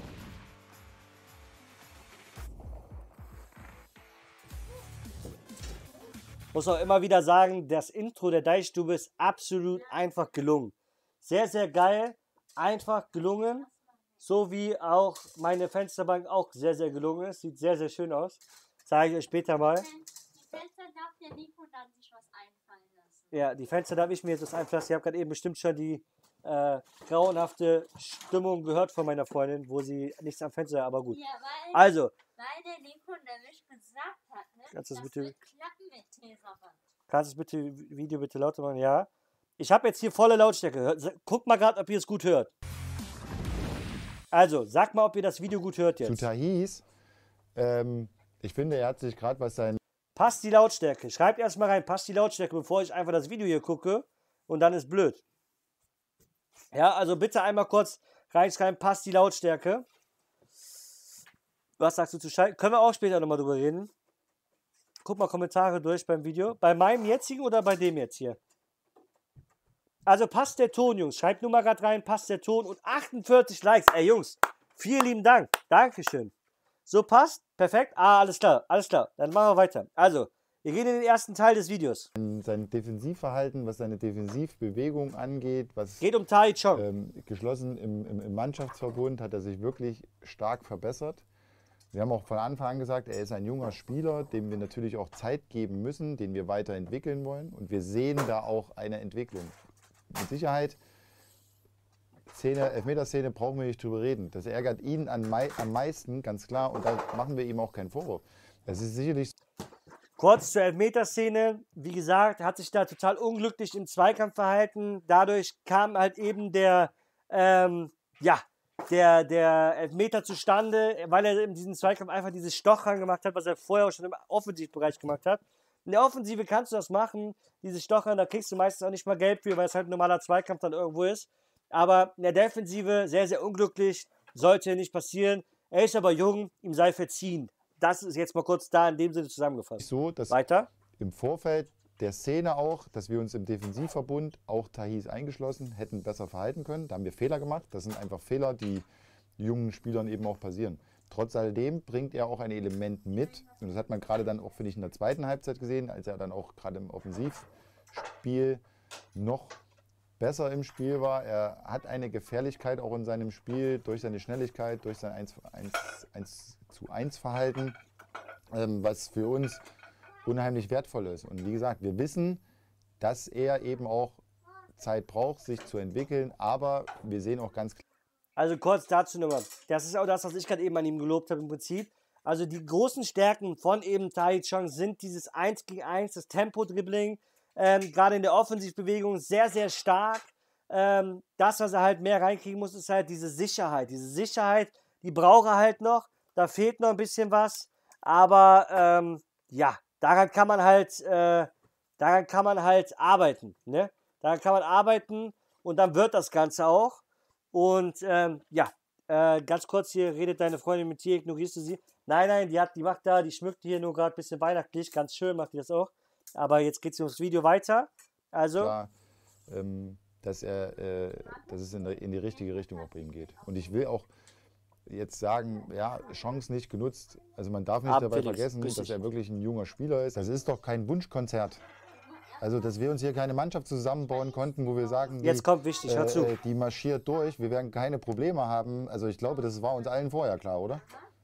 Muss auch immer wieder sagen, das Intro der Deichstube ist absolut einfach gelungen. Sehr, sehr geil. Einfach gelungen. So wie auch meine Fensterbank auch sehr, sehr gelungen ist. Sieht sehr, sehr schön aus. Zeige ich euch später mal. Die Fenster darf der Nico dann sich was einfallen lassen. Ja, die Fenster darf ich mir jetzt was einfallen lassen. Ich habe gerade eben bestimmt schon die äh, grauenhafte Stimmung gehört von meiner Freundin, wo sie nichts am Fenster hat, aber gut. Ja, weil, Also, weil der Nico nämlich gesagt hat, ne, Kannst du das das bitte- wird klappen mit Tesawand. kannst du das bitte, Video bitte lauter machen? Ja. Ich habe jetzt hier volle Lautstärke. Hört- Guckt mal gerade, ob ihr es gut hört. Also, sag mal, ob ihr das Video gut hört Zu jetzt. Tahis, ähm, ich finde, er hat sich gerade was sein Passt die Lautstärke. Schreibt erstmal rein, passt die Lautstärke, bevor ich einfach das Video hier gucke. Und dann ist blöd. Ja, also bitte einmal kurz reinschreiben, passt die Lautstärke. Was sagst du zu Schalten? Können wir auch später nochmal drüber reden. Guck mal Kommentare durch beim Video. Bei meinem jetzigen oder bei dem jetzt hier? Also passt der Ton, Jungs. Schreibt nur mal gerade rein, passt der Ton. Und achtundvierzig Likes. Ey, Jungs, vielen lieben Dank. Dankeschön. So passt? Perfekt? Ah, alles klar, alles klar. Dann machen wir weiter. Also, wir gehen in den ersten Teil des Videos. sein Defensivverhalten, was seine Defensivbewegung angeht, was Geht um Tai Chong. ähm, geschlossen im, im, im Mannschaftsverbund, hat er sich wirklich stark verbessert. Wir haben auch von Anfang an gesagt, er ist ein junger Spieler, dem wir natürlich auch Zeit geben müssen, den wir weiterentwickeln wollen. Und wir sehen da auch eine Entwicklung. Mit Sicherheit, Szene, Elfmeterszene brauchen wir nicht drüber reden. Das ärgert ihn an mei am meisten, ganz klar. Und da machen wir ihm auch keinen Vorwurf. Es ist sicherlich Kurz zur Elfmeterszene. Wie gesagt, hat sich da total unglücklich im Zweikampf verhalten. Dadurch kam halt eben der, ähm, ja, der, der Elfmeter zustande, weil er in diesem Zweikampf einfach dieses Stochern gemacht hat, was er vorher auch schon im Offensivbereich gemacht hat. In der Offensive kannst du das machen, dieses Stochern, da kriegst du meistens auch nicht mal Gelb für, weil es halt ein normaler Zweikampf dann irgendwo ist. Aber in der Defensive sehr, sehr unglücklich, sollte nicht passieren. Er ist aber jung, ihm sei verziehen. Das ist jetzt mal kurz da in dem Sinne zusammengefasst. so, dass Weiter. im Vorfeld der Szene auch, dass wir uns im Defensivverbund, auch Tahis eingeschlossen, hätten besser verhalten können. Da haben wir Fehler gemacht. Das sind einfach Fehler, die jungen Spielern eben auch passieren. Trotz alledem bringt er auch ein Element mit. Und das hat man gerade dann auch, finde ich, in der zweiten Halbzeit gesehen, als er dann auch gerade im Offensivspiel noch besser im Spiel war. Er hat eine Gefährlichkeit auch in seinem Spiel durch seine Schnelligkeit, durch sein eins zu eins Verhalten, ähm, was für uns unheimlich wertvoll ist. Und wie gesagt, wir wissen, dass er eben auch Zeit braucht, sich zu entwickeln, aber wir sehen auch ganz klar. Also kurz dazu nochmal. Das ist auch das, was ich gerade eben an ihm gelobt habe im Prinzip. Also die großen Stärken von eben Tai Chong sind dieses eins gegen eins, das Tempo-Dribbling, ähm, gerade in der Offensivbewegung sehr, sehr stark. Ähm, das, was er halt mehr reinkriegen muss, ist halt diese Sicherheit. Diese Sicherheit, die braucht er halt noch. Da fehlt noch ein bisschen was. Aber ähm, ja, daran kann man halt, äh, daran kann man halt arbeiten. Ne? Daran kann man arbeiten und dann wird das Ganze auch. Und ähm, ja, äh, ganz kurz hier, redet deine Freundin mit dir, ignorierst du sie? Nein, nein, die, hat, die macht da, die schmückt hier nur gerade ein bisschen weihnachtlich, ganz schön macht die das auch. Aber jetzt geht es ums Video weiter. Also, Klar, ähm, dass, er, äh, dass es in, der, in die richtige Richtung auch bei ihm geht. Und ich will auch jetzt sagen, ja, Chance nicht genutzt. Also man darf nicht Ab, dabei Felix, vergessen, richtig. dass er wirklich ein junger Spieler ist. Das ist doch kein Wunschkonzert. Also, dass wir uns hier keine Mannschaft zusammenbauen konnten, wo wir sagen, die, jetzt kommt wichtig, hör zu. äh, die marschiert durch, wir werden keine Probleme haben. Also ich glaube, das war uns allen vorher klar, oder?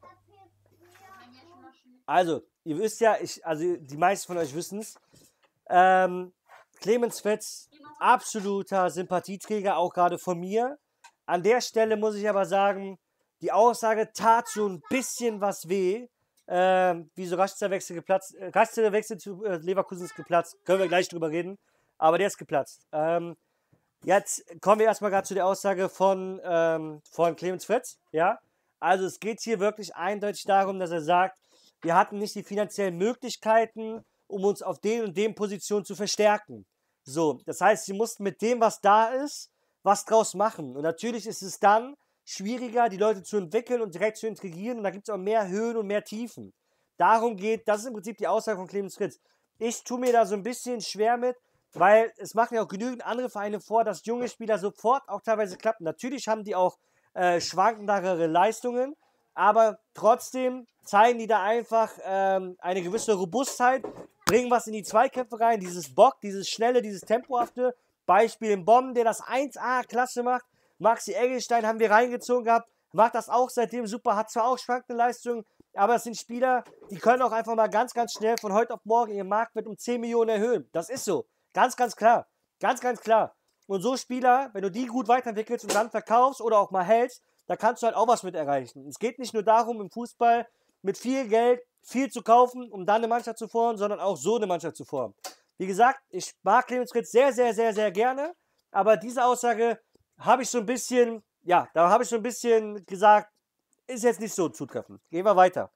Also, ihr wisst ja, ich, also die meisten von euch wissen es. Ähm, Clemens Fetz, absoluter Sympathieträger, auch gerade von mir. An der Stelle muss ich aber sagen, die Aussage tat so ein bisschen was weh, Ähm, wieso Rashica-Wechsel geplatzt? Äh, Rashica-Wechsel zu äh, Leverkusen ist geplatzt. Können wir gleich drüber reden. Aber der ist geplatzt. Ähm, jetzt kommen wir erstmal gerade zu der Aussage von, ähm, von Clemens Fritz. Ja? Also es geht hier wirklich eindeutig darum, dass er sagt, wir hatten nicht die finanziellen Möglichkeiten, um uns auf den und den Positionen zu verstärken. So, das heißt, sie mussten mit dem, was da ist, was draus machen. Und natürlich ist es dann schwieriger, die Leute zu entwickeln und direkt zu integrieren. Und da gibt es auch mehr Höhen und mehr Tiefen. Darum geht, das ist im Prinzip die Aussage von Clemens Fritz. Ich tue mir da so ein bisschen schwer mit, weil es machen ja auch genügend andere Vereine vor, dass junge Spieler sofort auch teilweise klappen. Natürlich haben die auch äh, schwankendere Leistungen, aber trotzdem zeigen die da einfach ähm, eine gewisse Robustheit, bringen was in die Zweikämpfe rein, dieses Bock, dieses Schnelle, dieses Tempohafte. Beispiel im Bomben, der das eins A klasse macht. Maxi Eggestein haben wir reingezogen gehabt, macht das auch seitdem super, hat zwar auch schwankende Leistungen, aber es sind Spieler, die können auch einfach mal ganz, ganz schnell von heute auf morgen ihren Marktwert um zehn Millionen erhöhen. Das ist so. Ganz, ganz klar. Ganz, ganz klar. Und so Spieler, wenn du die gut weiterentwickelst und dann verkaufst oder auch mal hältst, da kannst du halt auch was mit erreichen. Es geht nicht nur darum, im Fußball mit viel Geld viel zu kaufen, um dann eine Mannschaft zu formen, sondern auch so eine Mannschaft zu formen. Wie gesagt, ich mag Clemens Fritz sehr, sehr, sehr, sehr gerne, aber diese Aussage habe ich so ein bisschen, ja, da habe ich so ein bisschen gesagt, ist jetzt nicht so zutreffend. Gehen wir weiter.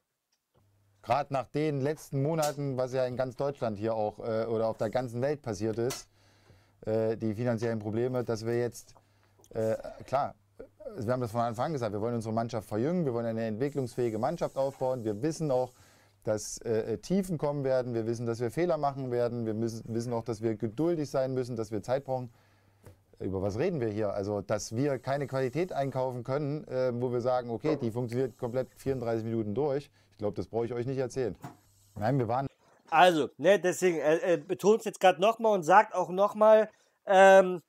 Gerade nach den letzten Monaten, was ja in ganz Deutschland hier auch äh, oder auf der ganzen Welt passiert ist, äh, die finanziellen Probleme, dass wir jetzt, äh, klar, wir haben das von Anfang an gesagt, wir wollen unsere Mannschaft verjüngen, wir wollen eine entwicklungsfähige Mannschaft aufbauen. Wir wissen auch, dass äh, Tiefen kommen werden, wir wissen, dass wir Fehler machen werden, wir müssen, wissen auch, dass wir geduldig sein müssen, dass wir Zeit brauchen. Über was reden wir hier? Also, dass wir keine Qualität einkaufen können, äh, wo wir sagen, okay, die funktioniert komplett vierunddreißig Minuten durch. Ich glaube, das brauche ich euch nicht erzählen. Nein, wir waren... Also, ne, deswegen, er, er betont es jetzt gerade nochmal und sagt auch nochmal, ähm,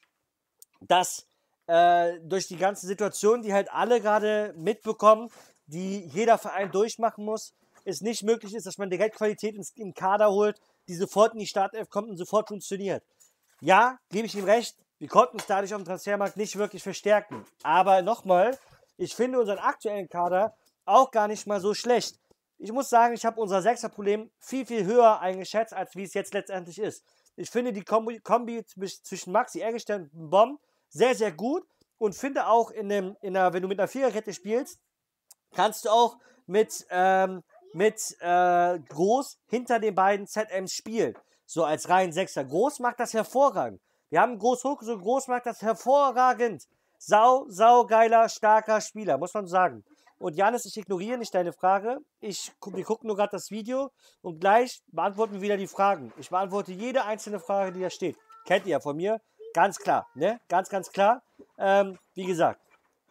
dass äh, durch die ganze Situation, die halt alle gerade mitbekommen, die jeder Verein durchmachen muss, es nicht möglich ist, dass man direkt Qualität ins, in den Kader holt, die sofort in die Startelf kommt und sofort funktioniert. Ja, gebe ich ihm recht, wir konnten uns dadurch auf dem Transfermarkt nicht wirklich verstärken. Aber nochmal, ich finde unseren aktuellen Kader auch gar nicht mal so schlecht. Ich muss sagen, ich habe unser Sechser-Problem viel, viel höher eingeschätzt, als wie es jetzt letztendlich ist. Ich finde die Kombi, Kombi zwischen Maxi Eggestein und Bomb sehr, sehr gut und finde auch, in dem, in der, wenn du mit einer Viererkette spielst, kannst du auch mit, ähm, mit äh, Groß hinter den beiden Z Ms spielen. So als rein Sechser. Groß macht das hervorragend. Wir haben Groß hoch, so Groß macht das hervorragend. Sau, sau geiler, starker Spieler, muss man sagen. Und Janis, ich ignoriere nicht deine Frage. Ich, wir gucken nur gerade das Video und gleich beantworten wir wieder die Fragen. Ich beantworte jede einzelne Frage, die da steht. Kennt ihr ja von mir. Ganz klar, ne? Ganz, ganz klar. Ähm, wie gesagt.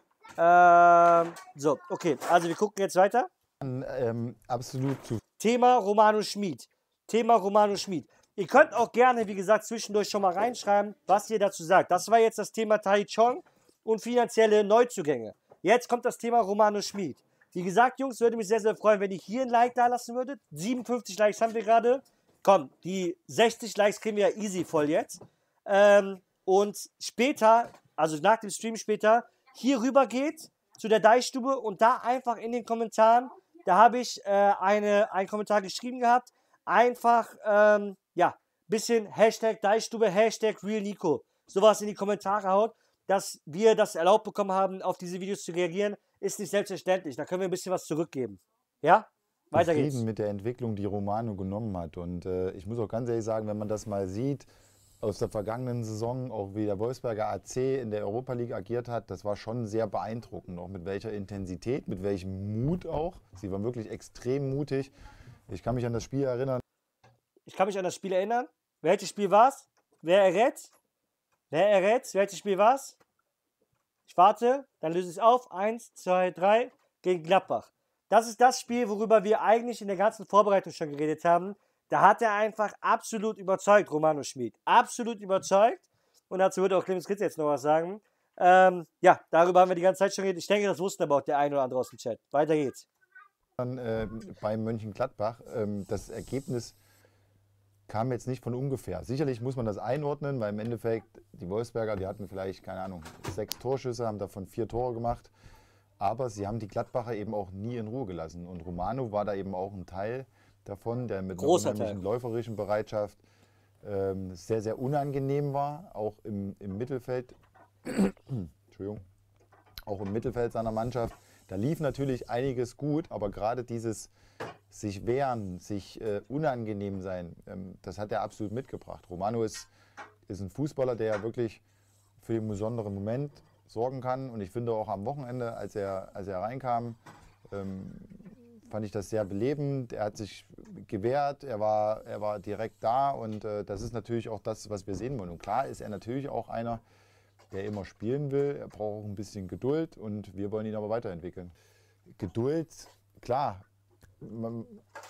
Ähm, so, okay. Also wir gucken jetzt weiter. Ähm, absolut zu. Thema Romano Schmid. Thema Romano Schmid. Ihr könnt auch gerne, wie gesagt, zwischendurch schon mal reinschreiben, was ihr dazu sagt. Das war jetzt das Thema Tai Chong und finanzielle Neuzugänge. Jetzt kommt das Thema Romano Schmid. Wie gesagt, Jungs, würde mich sehr, sehr freuen, wenn ihr hier ein Like da lassen würdet. siebenundfünfzig Likes haben wir gerade. Komm, die sechzig Likes kriegen wir ja easy voll jetzt. Ähm, und später, also nach dem Stream später, hier rüber geht zu der Deichstube und da einfach in den Kommentaren, da habe ich äh, eine, einen Kommentar geschrieben gehabt, einfach, ähm, ja, bisschen Hashtag Deichstube, Hashtag RealNico, sowas in die Kommentare haut, dass wir das erlaubt bekommen haben, auf diese Videos zu reagieren, ist nicht selbstverständlich. Da können wir ein bisschen was zurückgeben. Ja? Weiter geht's. Zufrieden mit der Entwicklung, die Romano genommen hat. Und äh, ich muss auch ganz ehrlich sagen, wenn man das mal sieht, aus der vergangenen Saison, auch wie der Wolfsberger A C in der Europa League agiert hat, das war schon sehr beeindruckend. Auch mit welcher Intensität, mit welchem Mut auch. Sie waren wirklich extrem mutig. Ich kann mich an das Spiel erinnern. Ich kann mich an das Spiel erinnern. Welches Spiel war's? Wer errät? Wer errät? Welches Spiel war's? Ich warte, dann löse ich es auf. Eins, zwei, drei. Gegen Gladbach. Das ist das Spiel, worüber wir eigentlich in der ganzen Vorbereitung schon geredet haben. Da hat er einfach absolut überzeugt, Romano Schmid. Absolut überzeugt. Und dazu wird auch Clemens Fritz jetzt noch was sagen. Ähm, ja, darüber haben wir die ganze Zeit schon geredet. Ich denke, das wussten aber auch der ein oder andere aus dem Chat. Weiter geht's. Dann, äh, bei Mönchengladbach. Ähm, das Ergebnis kam jetzt nicht von ungefähr. Sicherlich muss man das einordnen, weil im Endeffekt die Wolfsberger, die hatten vielleicht, keine Ahnung, sechs Torschüsse, haben davon vier Tore gemacht. Aber sie haben die Gladbacher eben auch nie in Ruhe gelassen. Und Romano war da eben auch ein Teil davon, der mit einer Großer unheimlichen Teil. läuferischen Bereitschaft ähm, sehr, sehr unangenehm war, auch im, im Mittelfeld. Entschuldigung. Auch im Mittelfeld seiner Mannschaft. Da lief natürlich einiges gut, aber gerade dieses sich wehren, sich äh, unangenehm sein, ähm, das hat er absolut mitgebracht. Romano ist, ist ein Fußballer, der ja wirklich für den besonderen Moment sorgen kann. Und ich finde auch am Wochenende, als er, als er reinkam, ähm, fand ich das sehr belebend. Er hat sich gewehrt, er war, er war direkt da und äh, das ist natürlich auch das, was wir sehen wollen. Und klar ist er natürlich auch einer, der immer spielen will. Er braucht auch ein bisschen Geduld und wir wollen ihn aber weiterentwickeln. Geduld, klar, man,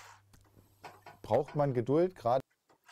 braucht man Geduld, gerade.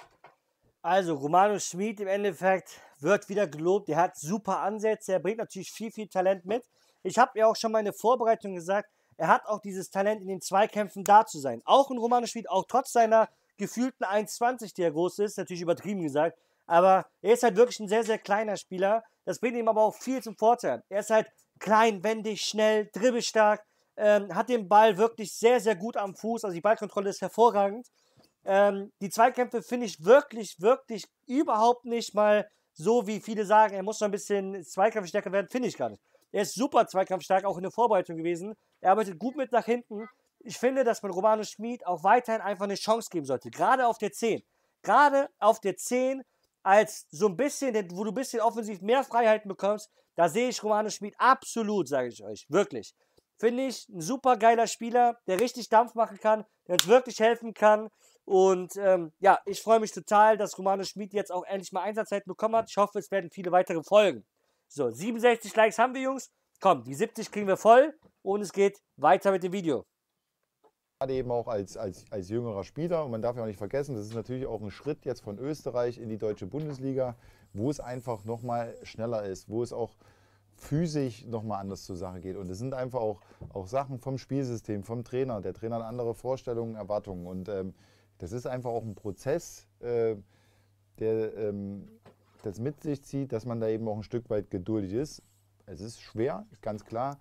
Also, Romano Schmid im Endeffekt wird wieder gelobt. Er hat super Ansätze. Er bringt natürlich viel, viel Talent mit. Ich habe ja auch schon mal in der Vorbereitung gesagt, er hat auch dieses Talent, in den Zweikämpfen da zu sein. Auch in Romano Schmid, auch trotz seiner gefühlten eins zwanzig, die er groß ist, natürlich übertrieben gesagt. Aber er ist halt wirklich ein sehr, sehr kleiner Spieler. Das bringt ihm aber auch viel zum Vorteil. Er ist halt klein, wendig, schnell, dribbelstark, ähm, hat den Ball wirklich sehr, sehr gut am Fuß. Also die Ballkontrolle ist hervorragend. Ähm, die Zweikämpfe finde ich wirklich, wirklich überhaupt nicht mal so, wie viele sagen, er muss noch ein bisschen zweikampfstärker werden, finde ich gar nicht. Er ist super zweikampfstark, auch in der Vorbereitung gewesen. Er arbeitet gut mit nach hinten. Ich finde, dass man Romano Schmid auch weiterhin einfach eine Chance geben sollte. Gerade auf der zehn. Gerade auf der zehn, als so ein bisschen, wo du ein bisschen offensiv mehr Freiheiten bekommst, da sehe ich Romano Schmid absolut, sage ich euch. Wirklich. Finde ich ein super geiler Spieler, der richtig Dampf machen kann, der uns wirklich helfen kann. Und ähm, ja, ich freue mich total, dass Romano Schmid jetzt auch endlich mal Einsatzzeiten bekommen hat. Ich hoffe, es werden viele weitere folgen. So, siebenundsechzig Likes haben wir, Jungs. Komm, die siebzig kriegen wir voll und es geht weiter mit dem Video. Gerade eben auch als, als, als jüngerer Spieler. Und man darf ja auch nicht vergessen, das ist natürlich auch ein Schritt jetzt von Österreich in die deutsche Bundesliga, wo es einfach nochmal schneller ist, wo es auch physisch nochmal anders zur Sache geht. Und es sind einfach auch, auch Sachen vom Spielsystem, vom Trainer. Der Trainer hat andere Vorstellungen, Erwartungen. Und ähm, das ist einfach auch ein Prozess, äh, der ähm, das mit sich zieht, dass man da eben auch ein Stück weit geduldig ist. Es ist schwer, ganz klar.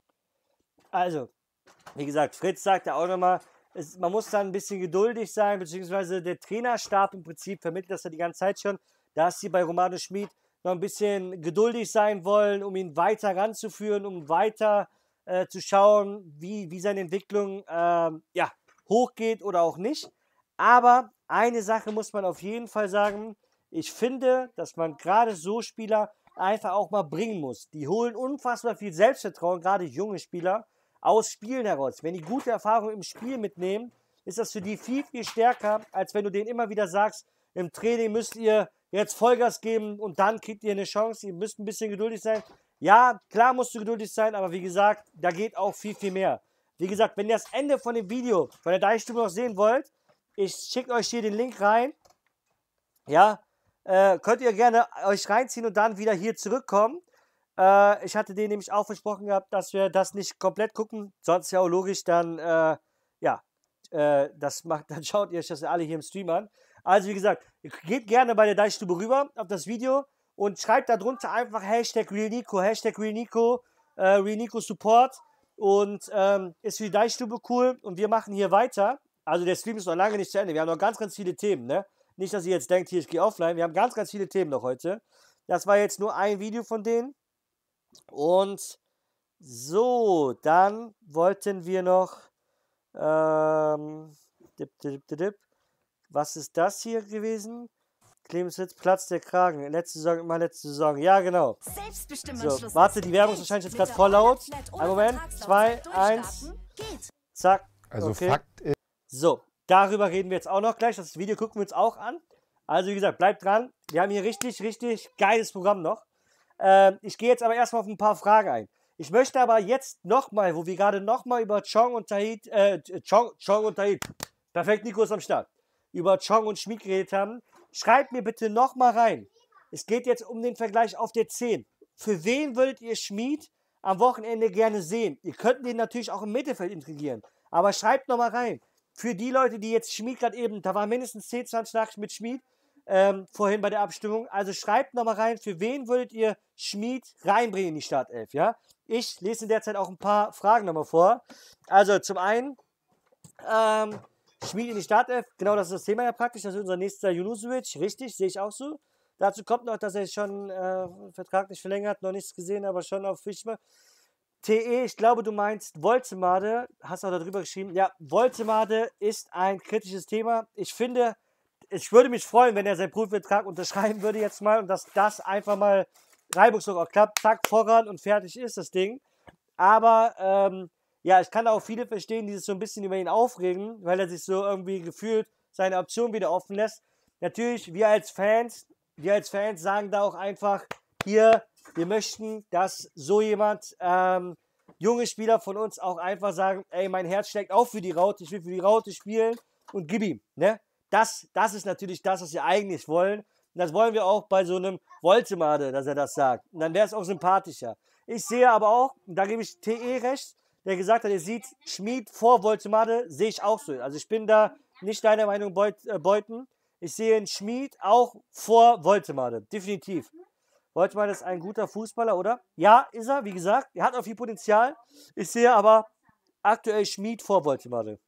Also, wie gesagt, Fritz sagt ja auch nochmal, es, man muss da ein bisschen geduldig sein, beziehungsweise der Trainerstab im Prinzip vermittelt das ja die ganze Zeit schon, dass sie bei Romano Schmid noch ein bisschen geduldig sein wollen, um ihn weiter ranzuführen, um weiter äh, zu schauen, wie, wie seine Entwicklung äh, ja, hochgeht oder auch nicht. Aber eine Sache muss man auf jeden Fall sagen, ich finde, dass man gerade so Spieler einfach auch mal bringen muss. Die holen unfassbar viel Selbstvertrauen, gerade junge Spieler, aus Spielen heraus. Wenn die gute Erfahrung im Spiel mitnehmen, ist das für die viel, viel stärker, als wenn du denen immer wieder sagst, im Training müsst ihr jetzt Vollgas geben und dann kriegt ihr eine Chance, ihr müsst ein bisschen geduldig sein. Ja, klar musst du geduldig sein, aber wie gesagt, da geht auch viel, viel mehr. Wie gesagt, wenn ihr das Ende von dem Video von der Deichstube noch sehen wollt, ich schicke euch hier den Link rein. Ja, äh, könnt ihr gerne euch reinziehen und dann wieder hier zurückkommen. Äh, ich hatte denen nämlich auch versprochen gehabt, dass wir das nicht komplett gucken. Sonst ja auch logisch, dann, äh, ja, äh, das macht, dann schaut ihr euch das alle hier im Stream an. Also wie gesagt, geht gerne bei der Deichstube rüber auf das Video und schreibt da drunter einfach Hashtag RealNico, Hashtag RealNico, äh, RealNico Support und ähm, ist für die Deichstube cool und wir machen hier weiter. Also der Stream ist noch lange nicht zu Ende. Wir haben noch ganz, ganz viele Themen, ne? Nicht, dass ihr jetzt denkt, hier, ich gehe offline. Wir haben ganz, ganz viele Themen noch heute. Das war jetzt nur ein Video von denen. Und so, dann wollten wir noch ähm, dip, dip, dip, dip. Was ist das hier gewesen? Clemens Witz, Platz der Kragen. Letzte Saison, immer letzte Saison. Ja, genau. So, warte, die Werbung ist wahrscheinlich jetzt gerade voll laut. Einen Moment. Zwei, eins. Zack. Also okay. Fakt ist, So, darüber reden wir jetzt auch noch gleich. Das Video gucken wir uns auch an. Also wie gesagt, bleibt dran. Wir haben hier richtig, richtig geiles Programm noch. Ähm, ich gehe jetzt aber erstmal auf ein paar Fragen ein. Ich möchte aber jetzt nochmal, wo wir gerade nochmal über Chong und Tahit, äh, Chong, Chong und Tahit, perfekt, Nico ist am Start, über Chong und Schmid geredet haben, schreibt mir bitte nochmal rein. Es geht jetzt um den Vergleich auf der zehn. Für wen würdet ihr Schmid am Wochenende gerne sehen? Ihr könnt den natürlich auch im Mittelfeld integrieren. Aber schreibt nochmal rein. Für die Leute, die jetzt Schmid gerade eben, da waren mindestens zehn, zwanzig Nachrichten mit Schmid, ähm, vorhin bei der Abstimmung. Also schreibt nochmal rein, für wen würdet ihr Schmied reinbringen in die Startelf, ja? Ich lese in der Zeit auch ein paar Fragen nochmal vor. Also zum einen, ähm, Schmied in die Startelf, genau das ist das Thema ja praktisch, das ist unser nächster Junusovic, richtig, sehe ich auch so. Dazu kommt noch, dass er schon äh, vertraglich verlängert, noch nichts gesehen, aber schon auf Fischme. T E, ich glaube, du meinst Woltemade, hast auch darüber geschrieben. Ja, Woltemade ist ein kritisches Thema. Ich finde, ich würde mich freuen, wenn er seinen Profivertrag unterschreiben würde jetzt mal und dass das einfach mal reibungslos auch klappt. Zack, voran und fertig ist das Ding. Aber, ähm, ja, ich kann auch viele verstehen, die sich so ein bisschen über ihn aufregen, weil er sich so irgendwie gefühlt seine Option wieder offen lässt. Natürlich, wir als Fans, wir als Fans sagen da auch einfach, hier, wir möchten, dass so jemand, ähm, junge Spieler von uns auch einfach sagen, ey, mein Herz schlägt auch für die Raute, ich will für die Raute spielen und gib ihm, ne? Das, das ist natürlich das, was wir eigentlich wollen. Und das wollen wir auch bei so einem Woltemade, dass er das sagt. Und dann wäre es auch sympathischer. Ich sehe aber auch, und da gebe ich T E recht, der gesagt hat, er sieht Schmied vor Woltemade, sehe ich auch so. Also ich bin da nicht deiner Meinung, Beut, äh, Beuten. Ich sehe einen Schmied auch vor Woltemade, definitiv. Woltemade ist ein guter Fußballer, oder? Ja, ist er, wie gesagt. Er hat auch viel Potenzial. Ich sehe aber aktuell Schmied vor Woltemade.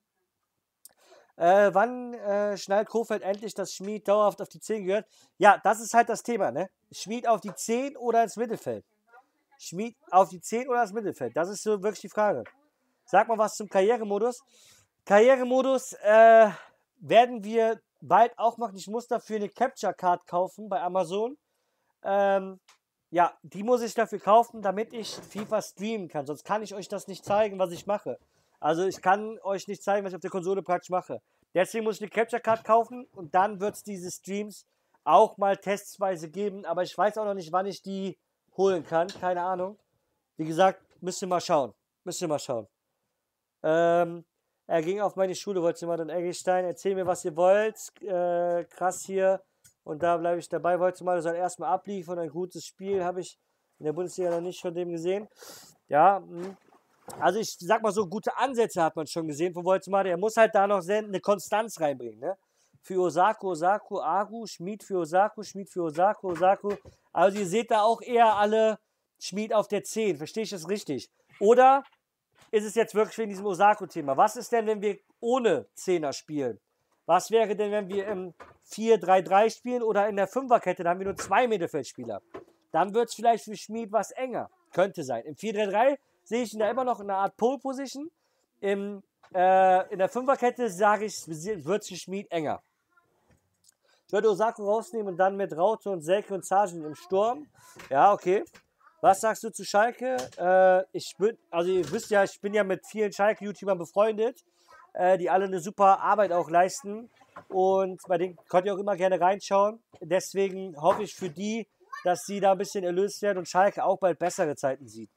Äh, wann äh, schnallt Kohfeldt endlich, dass Schmied dauerhaft auf die zehn gehört? Ja, das ist halt das Thema, ne? Schmied auf die zehn oder ins Mittelfeld? Schmied auf die zehn oder ins Mittelfeld? Das ist so wirklich die Frage. Sag mal was zum Karrieremodus. Karrieremodus äh, werden wir bald auch machen. Ich muss dafür eine Capture Card kaufen bei Amazon. Ähm, ja, die muss ich dafür kaufen, damit ich FIFA streamen kann. Sonst kann ich euch das nicht zeigen, was ich mache. Also ich kann euch nicht zeigen, was ich auf der Konsole praktisch mache. Deswegen muss ich eine Capture Card kaufen und dann wird es diese Streams auch mal testsweise geben. Aber ich weiß auch noch nicht, wann ich die holen kann. Keine Ahnung. Wie gesagt, müsst ihr mal schauen. Müsst ihr mal schauen. Ähm, er ging auf meine Schule, wollte jemand in Eggestein. Erzähl mir, was ihr wollt. Äh, krass hier. Und da bleibe ich dabei. Wollte mal, soll erstmal abliefern. Ein gutes Spiel habe ich in der Bundesliga noch nicht von dem gesehen. Ja, mh. Also ich sag mal so, gute Ansätze hat man schon gesehen von Woltemade. Er muss halt da noch eine Konstanz reinbringen, ne? Für Osako, Osako, Agu, Schmied für Osako, Schmied für Osako, Osako. Also ihr seht da auch eher alle Schmied auf der zehn. Verstehe ich das richtig? Oder ist es jetzt wirklich wegen diesem Osako-Thema? Was ist denn, wenn wir ohne Zehner spielen? Was wäre denn, wenn wir im vier drei drei spielen oder in der Fünferkette? Da haben wir nur zwei Mittelfeldspieler. Dann wird es vielleicht für Schmied was enger. Könnte sein. Im vier drei drei sehe ich ihn da immer noch in einer Art Pole-Position. Im, äh, in der Fünferkette sage ich, wird es für Schmied enger. Ich würde Osako rausnehmen und dann mit Raute und Selke und Sargent im Sturm. Ja, okay. Was sagst du zu Schalke? Äh, ich bin, also ihr wisst ja, ich bin ja mit vielen Schalke-YouTubern befreundet, äh, die alle eine super Arbeit auch leisten. Und bei denen könnt ihr auch immer gerne reinschauen. Deswegen hoffe ich für die, dass sie da ein bisschen erlöst werden und Schalke auch bald bessere Zeiten sieht.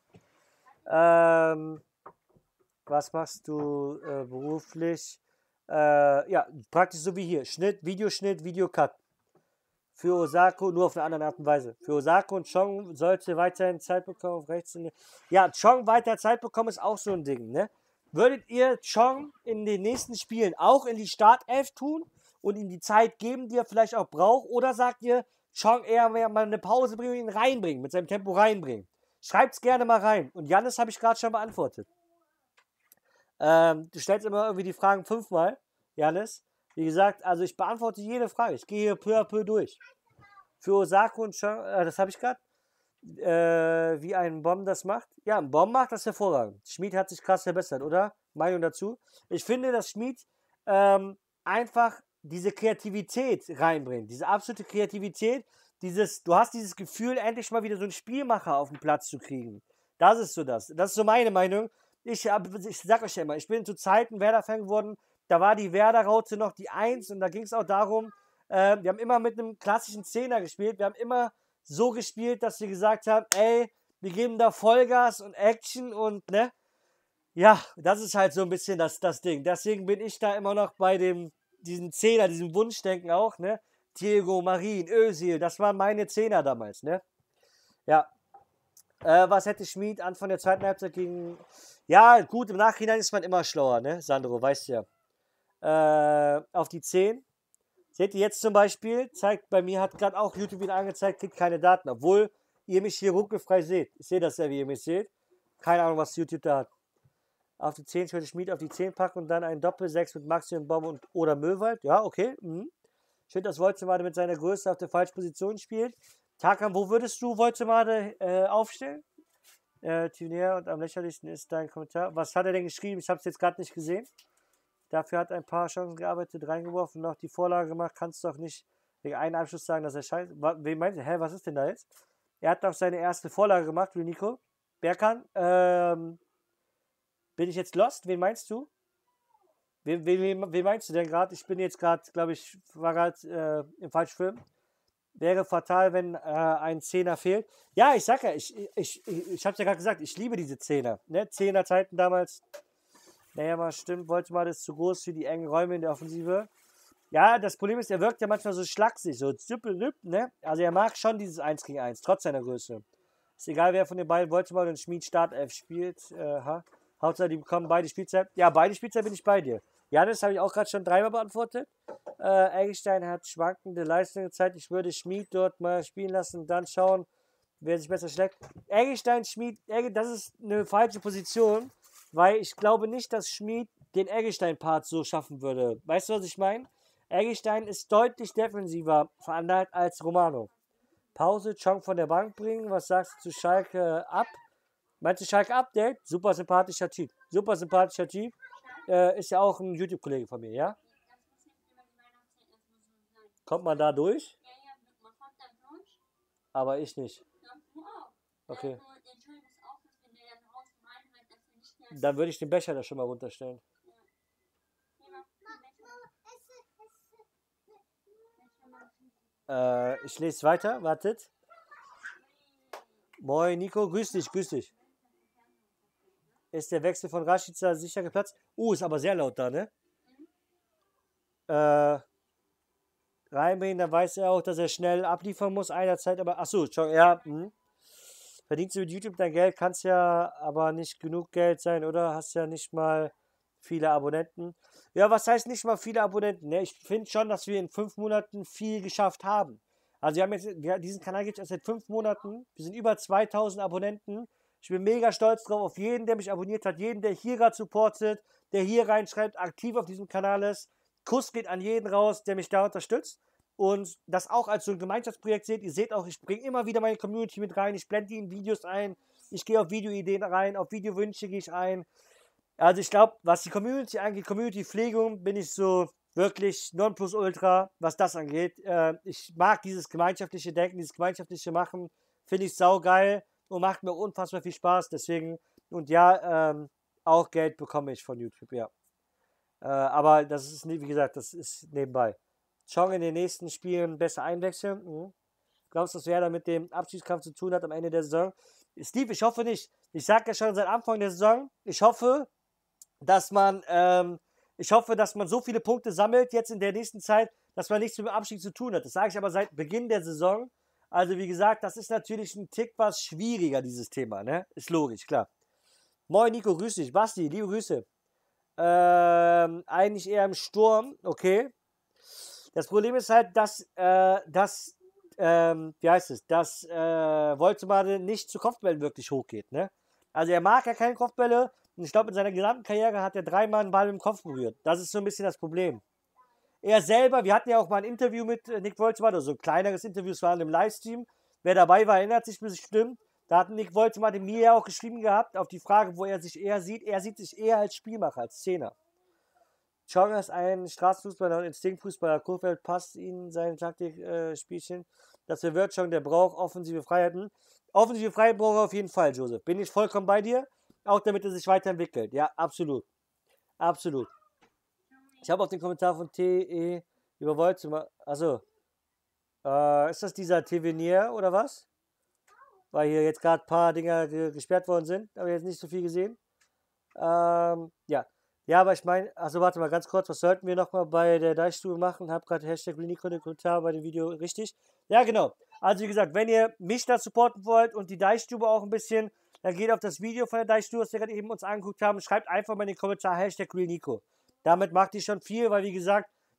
Ähm, was machst du äh, beruflich? Äh, ja, praktisch so wie hier. Schnitt, Videoschnitt, Videocut. Für Osako nur auf eine andere Art und Weise. Für Osako und Chong sollte weiterhin Zeit bekommen auf rechts. Ja, Chong weiter Zeit bekommen ist auch so ein Ding, ne? Würdet ihr Chong in den nächsten Spielen auch in die Startelf tun und ihm die Zeit geben, die er vielleicht auch braucht? Oder sagt ihr, Chong eher mal eine Pause bringen und ihn reinbringen, mit seinem Tempo reinbringen? Schreibt es gerne mal rein. Und Jannis habe ich gerade schon beantwortet. Ähm, du stellst immer irgendwie die Fragen fünfmal, Jannis. Wie gesagt, also ich beantworte jede Frage. Ich gehe hier peu à peu durch. Für Osako und Chong, äh, das habe ich gerade. Äh, wie ein Bomb das macht. Ja, ein Bomb macht das hervorragend. Schmied hat sich krass verbessert, oder? Meinung dazu? Ich finde, dass Schmied ähm, einfach diese Kreativität reinbringt. Diese absolute Kreativität. Dieses, du hast dieses Gefühl, endlich mal wieder so einen Spielmacher auf den Platz zu kriegen. Das ist so das. Das ist so meine Meinung. Ich, ich sag euch ja immer, ich bin zu Zeiten Werder-Fan geworden. Da war die Werder-Raute noch die Eins und da ging es auch darum, äh, wir haben immer mit einem klassischen Zehner gespielt. Wir haben immer so gespielt, dass wir gesagt haben, ey, wir geben da Vollgas und Action und, ne? Ja, das ist halt so ein bisschen das, das Ding. Deswegen bin ich da immer noch bei dem, diesem Zehner, diesem Wunschdenken auch, ne? Thiago, Marin, Özil, das waren meine Zehner damals, ne? Ja. Äh, was hätte Schmied Anfang der zweiten Halbzeit gegen... Ja, gut, im Nachhinein ist man immer schlauer, ne? Sandro, weißt du ja. Äh, auf die zehn. Seht ihr jetzt zum Beispiel, zeigt bei mir, hat gerade auch YouTube wieder angezeigt, kriegt keine Daten, obwohl ihr mich hier ruckelfrei seht. Ich sehe das ja, wie ihr mich seht. Keine Ahnung, was YouTube da hat. Auf die zehn, ich würde Schmied auf die zehn packen und dann ein Doppel sechs mit Maxi und Bob und oder Möwald. Ja, okay. Mhm. Ich finde, dass Wolzemade mit seiner Größe auf der falschen Position spielt. Tarkan, wo würdest du Wolzemade äh, aufstellen? Äh, Turnier und am lächerlichsten ist dein Kommentar. Was hat er denn geschrieben? Ich habe es jetzt gerade nicht gesehen. Dafür hat ein paar Chancen gearbeitet, reingeworfen, noch die Vorlage gemacht. Kannst du doch nicht wegen einem Abschluss sagen, dass er scheiße. Wen meinst du? Hä, was ist denn da jetzt? Er hat doch seine erste Vorlage gemacht, wie Nico. Berkan, ähm, bin ich jetzt lost? Wen meinst du? Wen, wen, wen, wen meinst du denn gerade? Ich bin jetzt gerade, glaube ich, war gerade äh, im falschen Film. Wäre fatal, wenn äh, ein Zehner fehlt. Ja, ich sag ja, ich, ich, ich, ich habe ja gerade gesagt, ich liebe diese Zehner. Ne? Zehner-Zeiten damals. Naja, mal stimmt, wollte mal, das ist zu groß für die engen Räume in der Offensive. Ja, das Problem ist, er wirkt ja manchmal so schlaksig, so zippelüpp, ne? Also er mag schon dieses eins gegen eins, trotz seiner Größe. Ist egal, wer von den beiden Woltemade und Schmied Startelf spielt. Äh, ha. Hauptsache, die bekommen beide Spielzeit. Ja, beide Spielzeit bin ich bei dir. Ja, das habe ich auch gerade schon dreimal beantwortet. Äh, Eggestein hat schwankende Leistung gezeigt. Ich würde Schmied dort mal spielen lassen und dann schauen, wer sich besser schlägt. Eggestein, Schmied, Egge, das ist eine falsche Position, weil ich glaube nicht, dass Schmied den Eggestein-Part so schaffen würde. Weißt du, was ich meine? Eggestein ist deutlich defensiver veranlagt als Romano. Pause, Chong von der Bank bringen. Was sagst du zu Schalke ab? Meinst du Schalke Update? Super sympathischer Typ. Super sympathischer Typ. Äh, ist ja auch ein YouTube-Kollege von mir, ja? Kommt man da durch? Aber ich nicht. Okay. Dann würde ich den Becher da schon mal runterstellen. Äh, ich lese weiter, wartet. Moin Nico, grüß dich, grüß dich. Ist der Wechsel von Rashica sicher geplatzt? Uh, ist aber sehr laut da, ne? Äh, reinbringen, dann weiß er auch, dass er schnell abliefern muss, einerzeit, aber, achso, schon, ja, mh. Verdienst du mit YouTube dein Geld, kannst ja aber nicht genug Geld sein, oder? Hast ja nicht mal viele Abonnenten. Ja, was heißt nicht mal viele Abonnenten? Ne? Ich finde schon, dass wir in fünf Monaten viel geschafft haben. Also wir haben jetzt, wir, diesen Kanal gibt es erst seit fünf Monaten. Wir sind über zweitausend Abonnenten. Ich bin mega stolz drauf, auf jeden, der mich abonniert hat, jeden, der hier gerade supportet, der hier reinschreibt, aktiv auf diesem Kanal ist. Kuss geht an jeden raus, der mich da unterstützt. Und das auch als so ein Gemeinschaftsprojekt seht. Ihr seht auch, ich bringe immer wieder meine Community mit rein. Ich blende die in Videos ein. Ich gehe auf Videoideen rein, auf Videowünsche gehe ich ein. Also ich glaube, was die Community angeht, Community-Pflegung, bin ich so wirklich Nonplusultra, was das angeht. Äh, ich mag dieses gemeinschaftliche Denken, dieses gemeinschaftliche Machen. Finde ich saugeil und macht mir unfassbar viel Spaß. Deswegen, und ja, ähm, auch Geld bekomme ich von YouTube, ja. Äh, aber das ist, wie gesagt, das ist nebenbei. Chong in den nächsten Spielen besser einwechseln. Mhm. Glaubst du, dass Werder mit dem Abschiedskampf zu tun hat am Ende der Saison? Steve, ich hoffe nicht. Ich sage ja schon seit Anfang der Saison, ich hoffe, dass man, ähm, ich hoffe, dass man so viele Punkte sammelt jetzt in der nächsten Zeit, dass man nichts mit dem Abstieg zu tun hat. Das sage ich aber seit Beginn der Saison. Also wie gesagt, das ist natürlich ein Tick was schwieriger, dieses Thema, ne? Ist logisch, klar. Moin Nico, grüß dich. Basti, liebe Grüße. Ähm, eigentlich eher im Sturm, okay. Das Problem ist halt, dass, äh, dass, ähm, wie heißt es, dass äh, Woltemade nicht zu Kopfbällen wirklich hochgeht, ne? Also er mag ja keine Kopfbälle und ich glaube, in seiner gesamten Karriere hat er dreimal einen Ball im Kopf berührt. Das ist so ein bisschen das Problem. Er selber, wir hatten ja auch mal ein Interview mit Nick Woltemade, also ein kleineres Interview, es war in einem Livestream. Wer dabei war, erinnert sich bestimmt. Da hat Nick Woltemade mir ja auch geschrieben gehabt, auf die Frage, wo er sich eher sieht. Er sieht sich eher als Spielmacher, als Zehner. Chong ist ein Straßenfußballer und Instinktfußballer. Kurfeld passt ihnen sein Taktikspielchen. Äh, das bewirkt Chong, der braucht offensive Freiheiten. Offensive Freiheit braucht er auf jeden Fall, Joseph. Bin ich vollkommen bei dir. Auch damit er sich weiterentwickelt. Ja, absolut. Absolut. Ich habe auf den Kommentar von T E über Woltemade. Achso. Äh, ist das dieser Tevenier oder was? Weil hier jetzt gerade ein paar Dinger gesperrt worden sind. Habe ich jetzt nicht so viel gesehen. Ähm, ja. Ja, aber ich meine, also warte mal ganz kurz, was sollten wir nochmal bei der Deichstube machen? Hab gerade Hashtag Nico in den Kommentar bei dem Video, richtig? Ja, genau. Also wie gesagt, wenn ihr mich da supporten wollt und die Deichstube auch ein bisschen, dann geht auf das Video von der Deichstube, das wir gerade eben uns angeguckt haben, schreibt einfach mal in den Kommentar Hashtag Nico. Damit macht ihr schon viel, weil wie gesagt,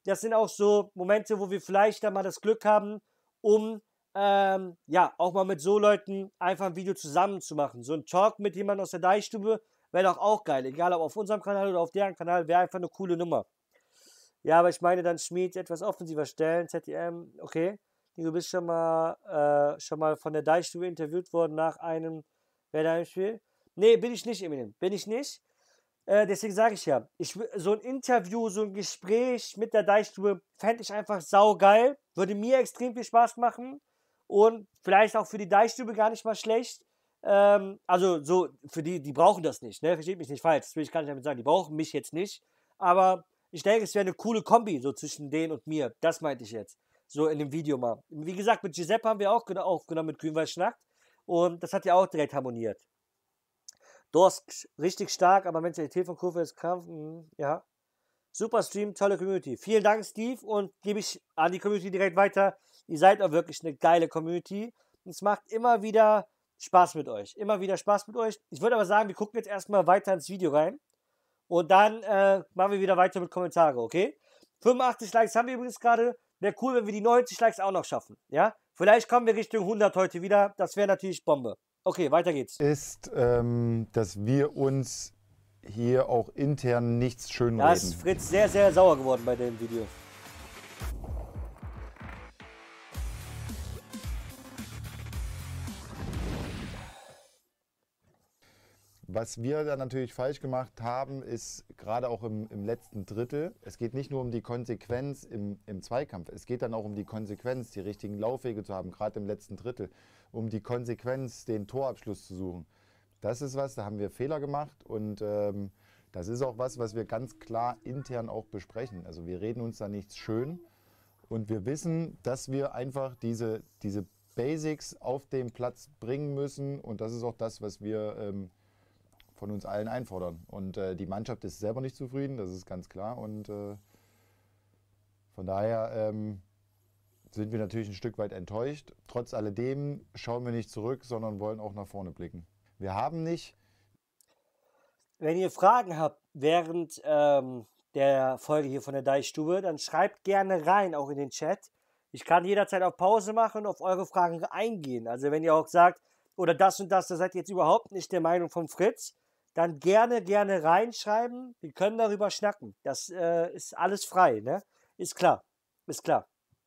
das sind auch so Momente, wo wir vielleicht dann mal das Glück haben, um ähm, ja, auch mal mit so Leuten einfach ein Video zusammen zu machen. So ein Talk mit jemandem aus der Deichstube wäre doch auch geil. Egal ob auf unserem Kanal oder auf deren Kanal, wäre einfach eine coole Nummer. Ja, aber ich meine dann Schmied etwas offensiver stellen, Z D M, okay. Du bist schon mal, äh, schon mal von der Deichstube interviewt worden nach einem Werder-Spiel. Nee, bin ich nicht, Eminem. Bin ich nicht. Äh, deswegen sage ich ja, ich, so ein Interview, so ein Gespräch mit der Deichstube fände ich einfach saugeil. Würde mir extrem viel Spaß machen. Und vielleicht auch für die Deichstube gar nicht mal schlecht. Ähm, also so, für die, die brauchen das nicht, ne? Versteht mich nicht falsch. Das will ich gar nicht damit sagen. Die brauchen mich jetzt nicht. Aber ich denke, es wäre eine coole Kombi, so zwischen denen und mir. Das meinte ich jetzt. So in dem Video mal. Wie gesagt, mit Giuseppe haben wir auch aufgenommen mit Grünwald Schnackt. Und das hat ja auch direkt harmoniert. Dorsk richtig stark, aber Mentalität von Kurve ist Kampf. Mh, ja. Super Stream, tolle Community. Vielen Dank, Steve. Und gebe ich an die Community direkt weiter. Ihr seid auch wirklich eine geile Community. Und es macht immer wieder Spaß mit euch. Immer wieder Spaß mit euch. Ich würde aber sagen, wir gucken jetzt erstmal weiter ins Video rein. Und dann äh, machen wir wieder weiter mit Kommentare, okay? fünfundachtzig Likes haben wir übrigens gerade. Wäre cool, wenn wir die neunzig Likes auch noch schaffen, ja? Vielleicht kommen wir Richtung hundert heute wieder. Das wäre natürlich Bombe. Okay, weiter geht's. Ist, ähm, dass wir uns hier auch intern nichts schönreden. Da ist Fritz sehr, sehr sauer geworden bei dem Video. Was wir da natürlich falsch gemacht haben, ist gerade auch im, im letzten Drittel, es geht nicht nur um die Konsequenz im, im Zweikampf, es geht dann auch um die Konsequenz, die richtigen Laufwege zu haben, gerade im letzten Drittel, um die Konsequenz, den Torabschluss zu suchen. Das ist was, da haben wir Fehler gemacht und ähm, das ist auch was, was wir ganz klar intern auch besprechen. Also wir reden uns da nichts schön und wir wissen, dass wir einfach diese, diese Basics auf den Platz bringen müssen und das ist auch das, was wir ähm, von uns allen einfordern. Und äh, die Mannschaft ist selber nicht zufrieden, das ist ganz klar. Und äh, von daher ähm, sind wir natürlich ein Stück weit enttäuscht. Trotz alledem schauen wir nicht zurück, sondern wollen auch nach vorne blicken. Wir haben nicht... Wenn ihr Fragen habt während ähm, der Folge hier von der Deichstube, dann schreibt gerne rein, auch in den Chat. Ich kann jederzeit auf Pause machen und auf eure Fragen eingehen. Also wenn ihr auch sagt, oder das und das, da seid ihr jetzt überhaupt nicht der Meinung von Fritz, dann gerne, gerne reinschreiben. Wir können darüber schnacken. Das äh, ist alles frei, ne? Ist klar. Ist klar.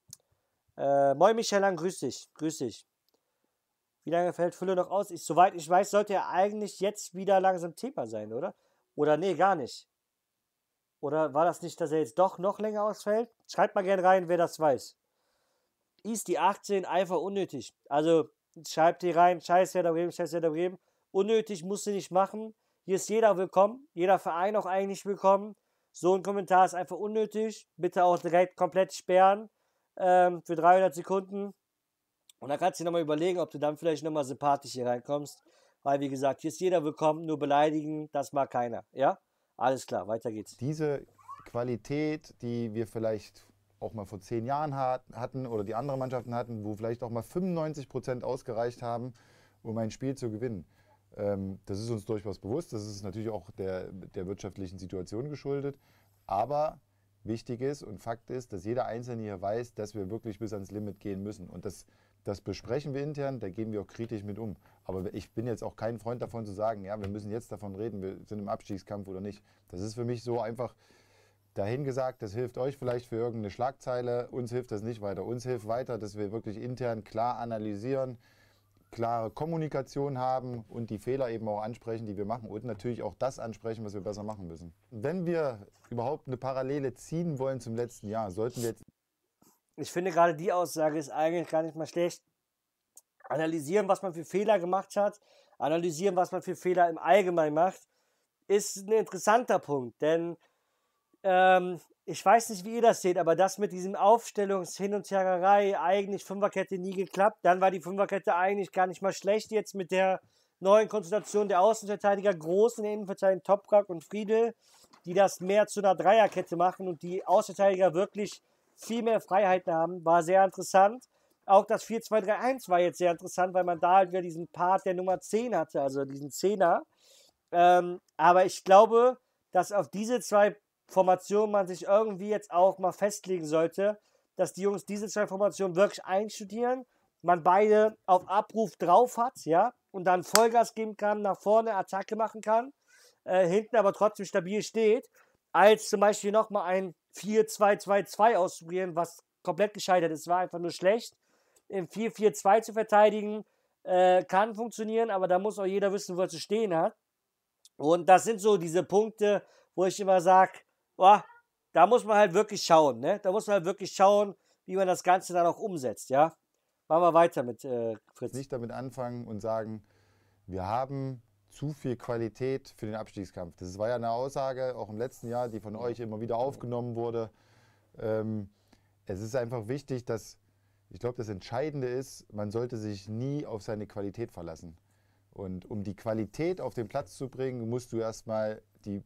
Äh, Moin Michaelan, grüß dich. Grüß dich. Wie lange fällt Fülle noch aus? Ich, soweit ich weiß, sollte er eigentlich jetzt wieder langsam Thema sein, oder? Oder nee, gar nicht. Oder war das nicht, dass er jetzt doch noch länger ausfällt? Schreibt mal gerne rein, wer das weiß. Ist die achtzehn einfach unnötig. Also schreibt die rein, scheiß Werder Bremen, scheiß Werder Bremen. Unnötig, musst du nicht machen. Hier ist jeder willkommen, jeder Verein auch eigentlich willkommen. So ein Kommentar ist einfach unnötig. Bitte auch direkt komplett sperren ähm, für dreihundert Sekunden. Und dann kannst du dir nochmal überlegen, ob du dann vielleicht nochmal sympathisch hier reinkommst. Weil, wie gesagt, hier ist jeder willkommen, nur beleidigen, das mag keiner. Ja? Alles klar, weiter geht's. Diese Qualität, die wir vielleicht auch mal vor zehn Jahren hatten oder die andere Mannschaften hatten, wo vielleicht auch mal fünfundneunzig Prozent ausgereicht haben, um ein Spiel zu gewinnen. Das ist uns durchaus bewusst, das ist natürlich auch der, der wirtschaftlichen Situation geschuldet, aber wichtig ist und Fakt ist, dass jeder Einzelne hier weiß, dass wir wirklich bis ans Limit gehen müssen und das, das besprechen wir intern, da gehen wir auch kritisch mit um. Aber ich bin jetzt auch kein Freund davon zu sagen, ja, wir müssen jetzt davon reden, wir sind im Abstiegskampf oder nicht. Das ist für mich so einfach dahingesagt, das hilft euch vielleicht für irgendeine Schlagzeile, uns hilft das nicht weiter. Uns hilft weiter, dass wir wirklich intern klar analysieren, klare Kommunikation haben und die Fehler eben auch ansprechen, die wir machen und natürlich auch das ansprechen, was wir besser machen müssen. Wenn wir überhaupt eine Parallele ziehen wollen zum letzten Jahr, sollten wir jetzt... Ich finde gerade die Aussage ist eigentlich gar nicht mal schlecht. Analysieren, was man für Fehler gemacht hat, analysieren, was man für Fehler im Allgemeinen macht, ist ein interessanter Punkt, denn ähm, ich weiß nicht, wie ihr das seht, aber das mit diesem Aufstellungs-Hin- und Hererei, eigentlich Fünferkette nie geklappt. Dann war die Fünferkette eigentlich gar nicht mal schlecht. Jetzt mit der neuen Konstellation der Außenverteidiger, großen Innenverteidiger Toprak und Friedel, die das mehr zu einer Dreierkette machen und die Außenverteidiger wirklich viel mehr Freiheiten haben, war sehr interessant. Auch das vier zwei drei eins war jetzt sehr interessant, weil man da halt wieder diesen Part der Nummer zehn hatte, also diesen Zehner. Ähm, aber ich glaube, dass auf diese zwei Formation man sich irgendwie jetzt auch mal festlegen sollte, dass die Jungs diese zwei Formationen wirklich einstudieren, man beide auf Abruf drauf hat, ja, und dann Vollgas geben kann, nach vorne Attacke machen kann, äh, hinten aber trotzdem stabil steht, als zum Beispiel nochmal ein vier zwei zwei zwei auszuprobieren, was komplett gescheitert ist, war einfach nur schlecht. Im vier vier zwei zu verteidigen, äh, kann funktionieren, aber da muss auch jeder wissen, wo er zu stehen hat. Und das sind so diese Punkte, wo ich immer sage, oh, da muss man halt wirklich schauen, ne? Da muss man halt wirklich schauen, wie man das Ganze dann auch umsetzt, ja? Machen wir weiter mit äh, Fritz. Nicht damit anfangen und sagen, wir haben zu viel Qualität für den Abstiegskampf. Das war ja eine Aussage, auch im letzten Jahr, die von euch immer wieder aufgenommen wurde. Ähm, es ist einfach wichtig, dass, ich glaube, das Entscheidende ist, man sollte sich nie auf seine Qualität verlassen. Und um die Qualität auf den Platz zu bringen, musst du erstmal die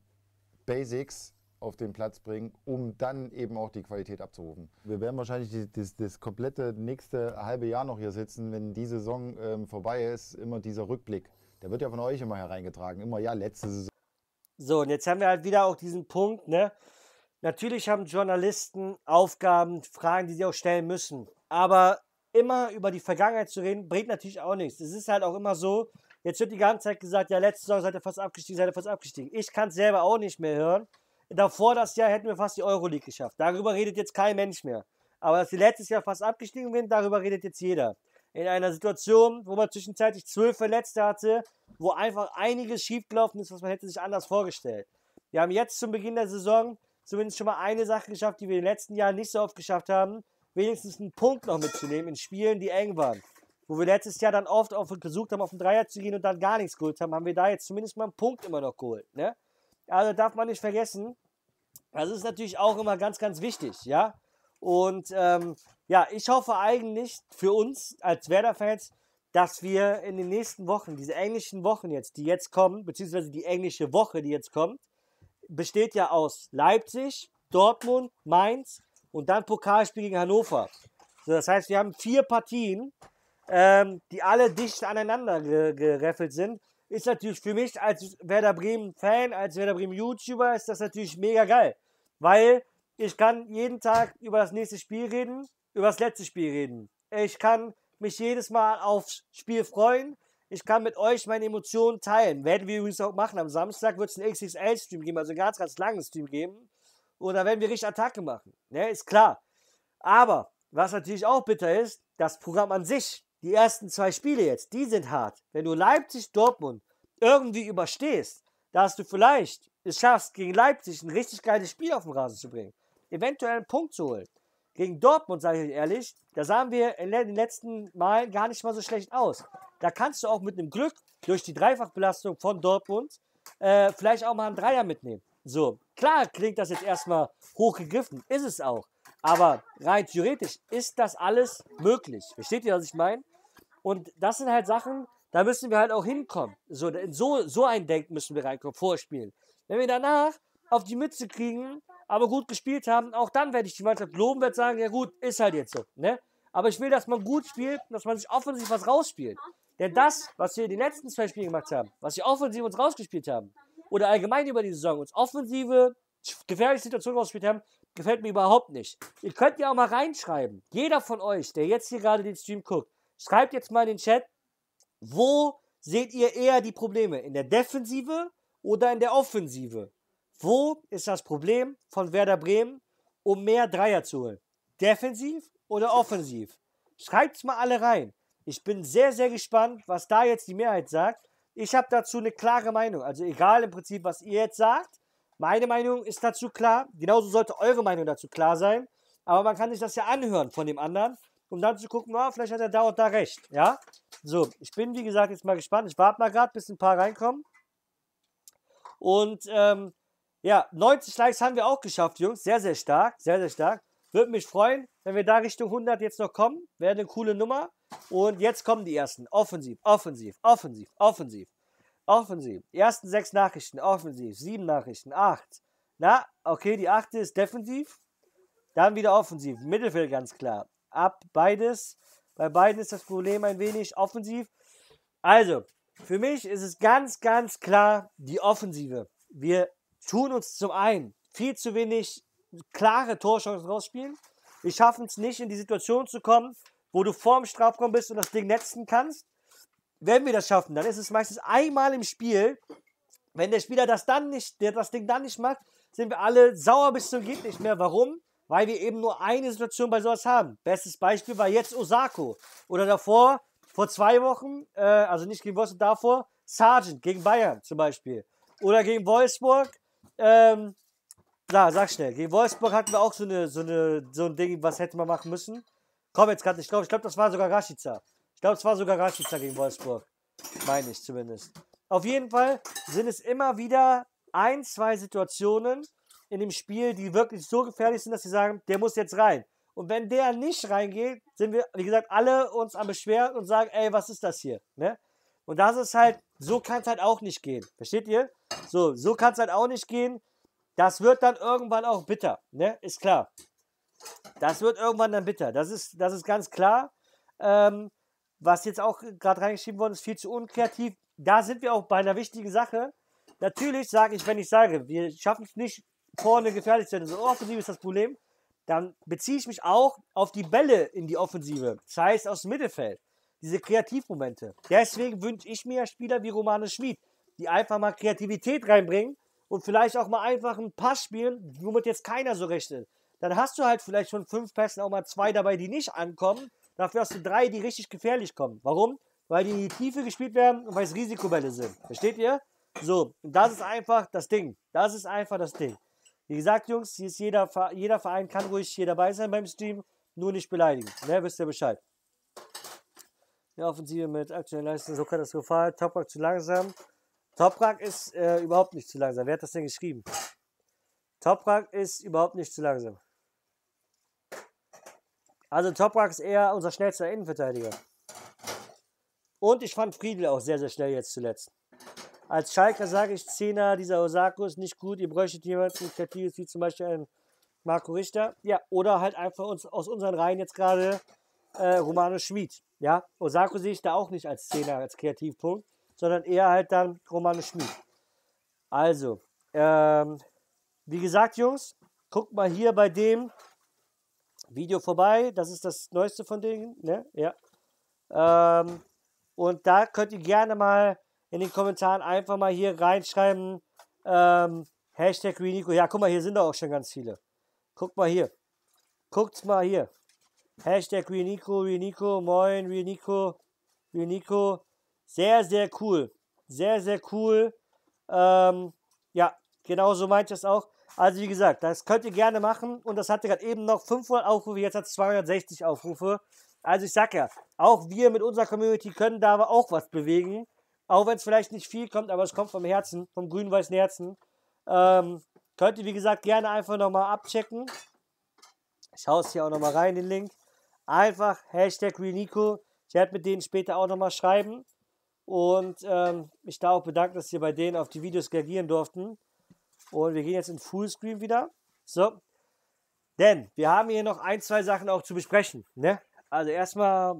Basics auf den Platz bringen, um dann eben auch die Qualität abzurufen. Wir werden wahrscheinlich die, das, das komplette nächste halbe Jahr noch hier sitzen, wenn die Saison ähm, vorbei ist, immer dieser Rückblick. Der wird ja von euch immer hereingetragen, immer, ja, letzte Saison. So, und jetzt haben wir halt wieder auch diesen Punkt, ne? Natürlich haben Journalisten Aufgaben, Fragen, die sie auch stellen müssen. Aber immer über die Vergangenheit zu reden, bringt natürlich auch nichts. Es ist halt auch immer so, jetzt wird die ganze Zeit gesagt, ja, letzte Saison seid ihr fast abgestiegen, seid ihr fast abgestiegen. Ich kann es selber auch nicht mehr hören. Davor das Jahr hätten wir fast die Euroleague geschafft. Darüber redet jetzt kein Mensch mehr. Aber dass wir letztes Jahr fast abgestiegen sind, darüber redet jetzt jeder. In einer Situation, wo man zwischenzeitlich zwölf Verletzte hatte, wo einfach einiges schiefgelaufen ist, was man hätte sich anders vorgestellt. Wir haben jetzt zum Beginn der Saison zumindest schon mal eine Sache geschafft, die wir in den letzten Jahren nicht so oft geschafft haben, wenigstens einen Punkt noch mitzunehmen in Spielen, die eng waren. Wo wir letztes Jahr dann oft auf, versucht haben, auf den Dreier zu gehen und dann gar nichts geholt haben, haben wir da jetzt zumindest mal einen Punkt immer noch geholt. Ne? Also darf man nicht vergessen, das ist natürlich auch immer ganz, ganz wichtig, ja. Und ähm, ja, ich hoffe eigentlich für uns als Werder-Fans, dass wir in den nächsten Wochen, diese englischen Wochen jetzt, die jetzt kommen, beziehungsweise die englische Woche, die jetzt kommt, besteht ja aus Leipzig, Dortmund, Mainz und dann Pokalspiel gegen Hannover. So, das heißt, wir haben vier Partien, ähm, die alle dicht aneinander ge gereffelt sind. Ist natürlich für mich als Werder Bremen-Fan, als Werder Bremen-YouTuber, ist das natürlich mega geil. Weil ich kann jeden Tag über das nächste Spiel reden, über das letzte Spiel reden. Ich kann mich jedes Mal aufs Spiel freuen. Ich kann mit euch meine Emotionen teilen. Werden wir übrigens auch machen. Am Samstag wird es einen X X L-Stream geben, also einen ganz, ganz langen Stream geben. Und da werden wir richtig Attacke machen. Ne, ist klar. Aber, was natürlich auch bitter ist, das Programm an sich, die ersten zwei Spiele jetzt, die sind hart. Wenn du Leipzig, Dortmund irgendwie überstehst, dass du vielleicht es schaffst, gegen Leipzig ein richtig geiles Spiel auf den Rasen zu bringen, eventuell einen Punkt zu holen. Gegen Dortmund, sage ich ehrlich, da sahen wir in den letzten Malen gar nicht mal so schlecht aus. Da kannst du auch mit einem Glück durch die Dreifachbelastung von Dortmund äh, vielleicht auch mal einen Dreier mitnehmen. So, klar klingt das jetzt erstmal hochgegriffen, ist es auch. Aber rein theoretisch ist das alles möglich. Versteht ihr, was ich meine? Und das sind halt Sachen, da müssen wir halt auch hinkommen. So, in so, so ein Denken müssen wir reinkommen, vorspielen. Wenn wir danach auf die Mütze kriegen, aber gut gespielt haben, auch dann werde ich die Mannschaft loben, werde sagen, ja gut, ist halt jetzt so. Ne? Aber ich will, dass man gut spielt, dass man sich offensiv was rausspielt. Denn das, was wir in den letzten zwei Spielen gemacht haben, was wir offensiv uns rausgespielt haben, oder allgemein über die Saison uns offensive, gefährliche Situationen rausgespielt haben, gefällt mir überhaupt nicht. Ihr könnt ja auch mal reinschreiben. Jeder von euch, der jetzt hier gerade den Stream guckt, schreibt jetzt mal in den Chat, wo seht ihr eher die Probleme? In der Defensive oder in der Offensive? Wo ist das Problem von Werder Bremen, um mehr Dreier zu holen? Defensiv oder offensiv? Schreibt es mal alle rein. Ich bin sehr, sehr gespannt, was da jetzt die Mehrheit sagt. Ich habe dazu eine klare Meinung. Also egal im Prinzip, was ihr jetzt sagt. Meine Meinung ist dazu klar. Genauso sollte eure Meinung dazu klar sein. Aber man kann sich das ja anhören von dem anderen, um dann zu gucken, oh, vielleicht hat er da und da recht. Ja? So, ich bin wie gesagt jetzt mal gespannt. Ich warte mal gerade, bis ein paar reinkommen. Und ähm, ja, neunzig Likes haben wir auch geschafft, Jungs. Sehr, sehr stark. Sehr, sehr stark. Würde mich freuen, wenn wir da Richtung hundert jetzt noch kommen. Wäre eine coole Nummer. Und jetzt kommen die ersten. Offensiv, offensiv, offensiv, offensiv. Offensiv. Die ersten sechs Nachrichten, offensiv. Sieben Nachrichten, acht. Na, okay, die achte ist defensiv. Dann wieder offensiv. Mittelfeld ganz klar. Ab beides. Bei beiden ist das Problem ein wenig offensiv. Also, für mich ist es ganz, ganz klar die Offensive. Wir tun uns zum einen viel zu wenig klare Torchancen rausspielen. Wir schaffen es nicht, in die Situation zu kommen, wo du vorm Strafraum bist und das Ding netzen kannst. Wenn wir das schaffen, dann ist es meistens einmal im Spiel. Wenn der Spieler das dann nicht, der das Ding dann nicht macht, sind wir alle sauer bis zum geht nicht mehr. Warum? Weil wir eben nur eine Situation bei sowas haben. Bestes Beispiel war jetzt Osako. Oder davor, vor zwei Wochen, äh, also nicht gegen Wolfsburg, davor, Sargent gegen Bayern zum Beispiel. Oder gegen Wolfsburg, ähm, na, sag schnell, gegen Wolfsburg hatten wir auch so, eine, so, eine, so ein Ding, was hätten wir machen müssen. Komm jetzt gerade nicht drauf, ich glaube, das war sogar Rashica. Ich glaube, es war sogar Rashica gegen Wolfsburg. Meine ich zumindest. Auf jeden Fall sind es immer wieder ein, zwei Situationen in dem Spiel, die wirklich so gefährlich sind, dass sie sagen, der muss jetzt rein. Und wenn der nicht reingeht, sind wir, wie gesagt, alle uns am Beschweren und sagen, ey, was ist das hier? Ne? Und das ist halt, so kann es halt auch nicht gehen. Versteht ihr? So, so kann es halt auch nicht gehen. Das wird dann irgendwann auch bitter. Ne? Ist klar. Das wird irgendwann dann bitter. Das ist, das ist ganz klar. Ähm, was jetzt auch gerade reingeschrieben worden ist, viel zu unkreativ. Da sind wir auch bei einer wichtigen Sache. Natürlich sage ich, wenn ich sage, wir schaffen es nicht, vorne gefährlich zu sein, so offensiv ist das Problem, dann beziehe ich mich auch auf die Bälle in die Offensive. Das heißt, aus dem Mittelfeld. Diese Kreativmomente. Deswegen wünsche ich mir Spieler wie Romano Schmid, die einfach mal Kreativität reinbringen und vielleicht auch mal einfach einen Pass spielen, womit jetzt keiner so rechnet. Dann hast du halt vielleicht schon fünf Pässen auch mal zwei dabei, die nicht ankommen. Dafür hast du drei, die richtig gefährlich kommen. Warum? Weil die in die Tiefe gespielt werden und weil es Risikobälle sind. Versteht ihr? So, und das ist einfach das Ding. Das ist einfach das Ding. Wie gesagt, Jungs, hier ist jeder, jeder Verein kann ruhig hier dabei sein beim Stream, nur nicht beleidigen. Ne, wisst ihr Bescheid. Die Offensive mit aktuellen Leistungen so katastrophal. Toprak zu langsam. Toprak ist äh, überhaupt nicht zu langsam. Wer hat das denn geschrieben? Toprak ist überhaupt nicht zu langsam. Also Toprak ist eher unser schnellster Innenverteidiger. Und ich fand Friedl auch sehr, sehr schnell jetzt zuletzt. Als Schalker sage ich, Zehner, dieser Osako ist nicht gut. Ihr bräuchtet jemanden Kreatives wie zum Beispiel einen Marco Richter. Ja, oder halt einfach uns aus unseren Reihen jetzt gerade äh, Romano Schmid. Ja, Osako sehe ich da auch nicht als Zehner, als Kreativpunkt, sondern eher halt dann Romano Schmid. Also, ähm, wie gesagt, Jungs, guckt mal hier bei dem Video vorbei. Das ist das neueste von denen, ne? Ja. Ähm, und da könnt ihr gerne mal in den Kommentaren einfach mal hier reinschreiben, ähm, Hashtag Renico. Ja, guck mal, hier sind doch auch schon ganz viele. Guckt mal hier. Guckt mal hier. Hashtag Renico, Renico, moin, Renico, Renico. Sehr, sehr cool. Sehr, sehr cool. Ähm, ja, genau so meint das auch. Also wie gesagt, das könnt ihr gerne machen. Und das hatte gerade eben noch fünfhundert Aufrufe, jetzt hat es zweihundertsechzig Aufrufe. Also ich sag ja, auch wir mit unserer Community können da aber auch was bewegen. Auch wenn es vielleicht nicht viel kommt, aber es kommt vom Herzen, vom grün-weißen Herzen. Ähm, könnt ihr, wie gesagt, gerne einfach nochmal abchecken. Ich hau es hier auch nochmal rein, den Link. Einfach Hashtag Renico. Ich werde mit denen später auch nochmal schreiben. Und ähm, mich da auch bedanken, dass ihr bei denen auf die Videos reagieren durften. Und wir gehen jetzt in Fullscreen wieder. So. Denn wir haben hier noch ein, zwei Sachen auch zu besprechen. Ne? Also erstmal,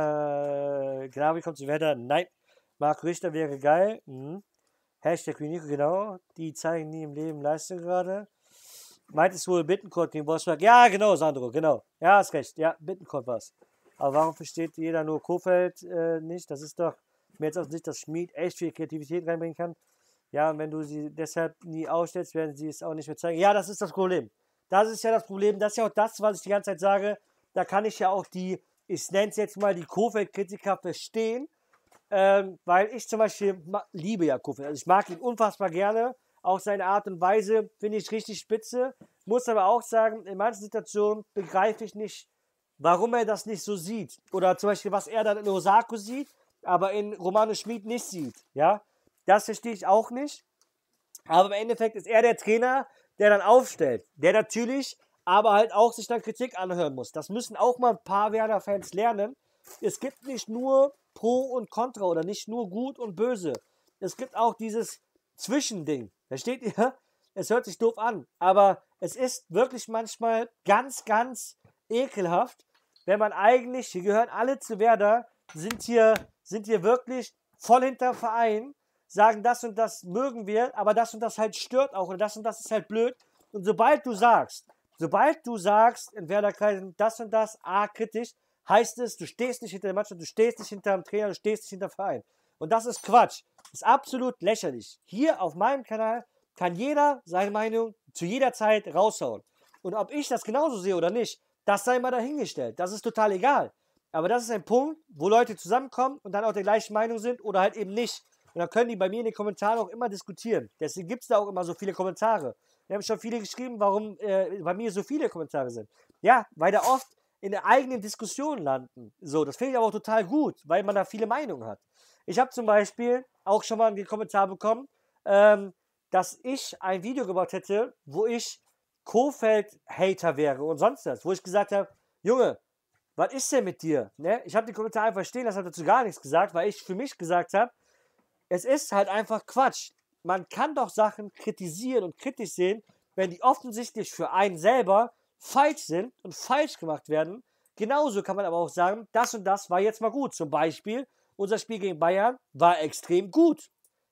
äh, genau, wie kommt es weiter? Nein. Marco Richter wäre geil. Mhm. Hashtag Renico, genau. Die zeigen nie im Leben Leistung gerade. Meint es wohl Bittencourt gegen Wolfsburg? Ja, genau, Sandro, genau. Ja, hast recht. Ja, Bittencourt war es. Aber warum versteht jeder nur Kofeld äh, nicht? Das ist doch mir jetzt auch nicht, dass Schmid echt viel Kreativität reinbringen kann. Ja, und wenn du sie deshalb nie ausstellst, werden sie es auch nicht mehr zeigen. Ja, das ist das Problem. Das ist ja das Problem. Das ist ja auch das, was ich die ganze Zeit sage. Da kann ich ja auch die, ich nenne es jetzt mal die Kofeld-Kritiker verstehen. Ähm, weil ich zum Beispiel liebe ja Kofeld. Also ich mag ihn unfassbar gerne. Auch seine Art und Weise finde ich richtig spitze. Muss aber auch sagen, in manchen Situationen begreife ich nicht, warum er das nicht so sieht. Oder zum Beispiel, was er dann in Osako sieht, aber in Romano Schmid nicht sieht. Ja, das verstehe ich auch nicht. Aber im Endeffekt ist er der Trainer, der dann aufstellt. Der natürlich aber halt auch sich dann Kritik anhören muss. Das müssen auch mal ein paar Werder-Fans lernen. Es gibt nicht nur Pro und Contra oder nicht nur gut und böse. Es gibt auch dieses Zwischending. Versteht ihr? Es hört sich doof an, aber es ist wirklich manchmal ganz, ganz ekelhaft, wenn man eigentlich, hier gehören alle zu Werder, sind hier, sind hier wirklich voll hinter Verein, sagen das und das mögen wir, aber das und das halt stört auch oder das und das ist halt blöd. Und sobald du sagst, sobald du sagst, in Werderkreisen das und das, A, kritisch, heißt es, du stehst nicht hinter der Mannschaft, du stehst nicht hinter dem Trainer, du stehst nicht hinter dem Verein. Und das ist Quatsch. Das ist absolut lächerlich. Hier auf meinem Kanal kann jeder seine Meinung zu jeder Zeit raushauen. Und ob ich das genauso sehe oder nicht, das sei mal dahingestellt. Das ist total egal. Aber das ist ein Punkt, wo Leute zusammenkommen und dann auch der gleichen Meinung sind oder halt eben nicht. Und dann können die bei mir in den Kommentaren auch immer diskutieren. Deswegen gibt es da auch immer so viele Kommentare. Wir haben schon viele geschrieben, warum äh, bei mir so viele Kommentare sind. Ja, weil da oft in der eigenen Diskussion landen. So, das finde ich aber auch total gut, weil man da viele Meinungen hat. Ich habe zum Beispiel auch schon mal einen Kommentar bekommen, ähm, dass ich ein Video gemacht hätte, wo ich Kohfeldt-Hater wäre und sonst was. Wo ich gesagt habe, Junge, was ist denn mit dir? Ne? Ich habe die Kommentare einfach stehen lassen, habe dazu gar nichts gesagt, weil ich für mich gesagt habe, es ist halt einfach Quatsch. Man kann doch Sachen kritisieren und kritisch sehen, wenn die offensichtlich für einen selber falsch sind und falsch gemacht werden. Genauso kann man aber auch sagen, das und das war jetzt mal gut. Zum Beispiel, unser Spiel gegen Bayern war extrem gut.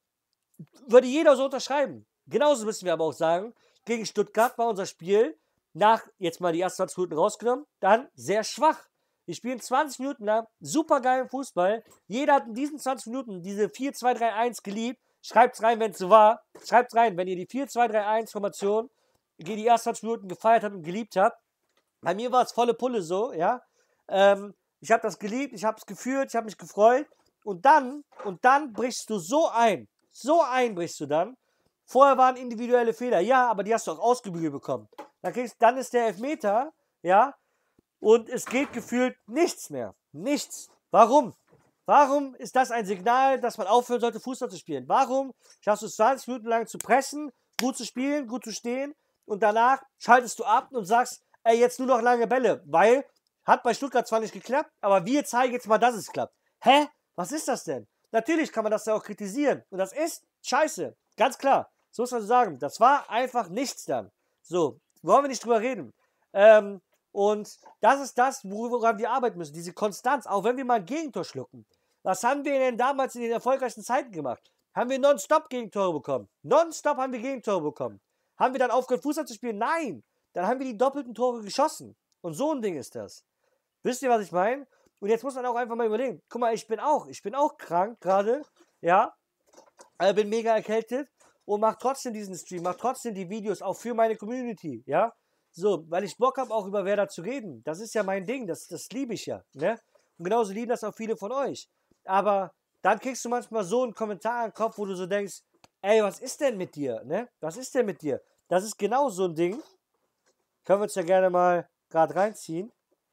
Würde jeder so unterschreiben. Genauso müssen wir aber auch sagen, gegen Stuttgart war unser Spiel nach, jetzt mal die ersten zwanzig Minuten rausgenommen, dann sehr schwach. Wir spielen zwanzig Minuten lang super geilen Fußball. Jeder hat in diesen zwanzig Minuten diese vier zwei drei eins geliebt. Schreibt's rein, wenn es so war. Schreibt's rein, wenn ihr die vier zwei drei eins Formation gegen die ersten zwanzig Minuten gefeiert habt und geliebt habt. Bei mir war es volle Pulle so, ja. Ähm, ich habe das geliebt, ich habe es gefühlt, ich habe mich gefreut. Und dann, und dann brichst du so ein. So ein brichst du dann. Vorher waren individuelle Fehler, ja, aber die hast du auch ausgebügelt bekommen. Dann, kriegst, dann ist der Elfmeter, ja, und es geht gefühlt nichts mehr. Nichts. Warum? Warum ist das ein Signal, dass man aufhören sollte, Fußball zu spielen? Warum schaffst du es zwanzig Minuten lang zu pressen, gut zu spielen, gut zu stehen und danach schaltest du ab und sagst, ey, jetzt nur noch lange Bälle, weil hat bei Stuttgart zwar nicht geklappt, aber wir zeigen jetzt mal, dass es klappt. Hä? Was ist das denn? Natürlich kann man das ja auch kritisieren und das ist scheiße, ganz klar. So muss man sagen, das war einfach nichts dann. So, wollen wir nicht drüber reden. Ähm, und das ist das, woran wir arbeiten müssen, diese Konstanz, auch wenn wir mal ein Gegentor schlucken. Was haben wir denn damals in den erfolgreichen Zeiten gemacht? Haben wir nonstop Gegentore bekommen? Nonstop haben wir Gegentore bekommen. Haben wir dann aufgehört, Fußball zu spielen? Nein! Dann haben wir die doppelten Tore geschossen. Und so ein Ding ist das. Wisst ihr, was ich meine? Und jetzt muss man auch einfach mal überlegen. Guck mal, ich bin auch, ich bin auch krank gerade, ja, äh, bin mega erkältet und mache trotzdem diesen Stream, mache trotzdem die Videos auch für meine Community, ja. So, weil ich Bock habe, auch über Werder zu reden. Das ist ja mein Ding, das, das liebe ich ja, ne? Und genauso lieben das auch viele von euch. Aber dann kriegst du manchmal so einen Kommentar im Kopf, wo du so denkst, ey, was ist denn mit dir, ne? Was ist denn mit dir? Das ist genau so ein Ding. Können wir uns ja gerne mal gerade reinziehen.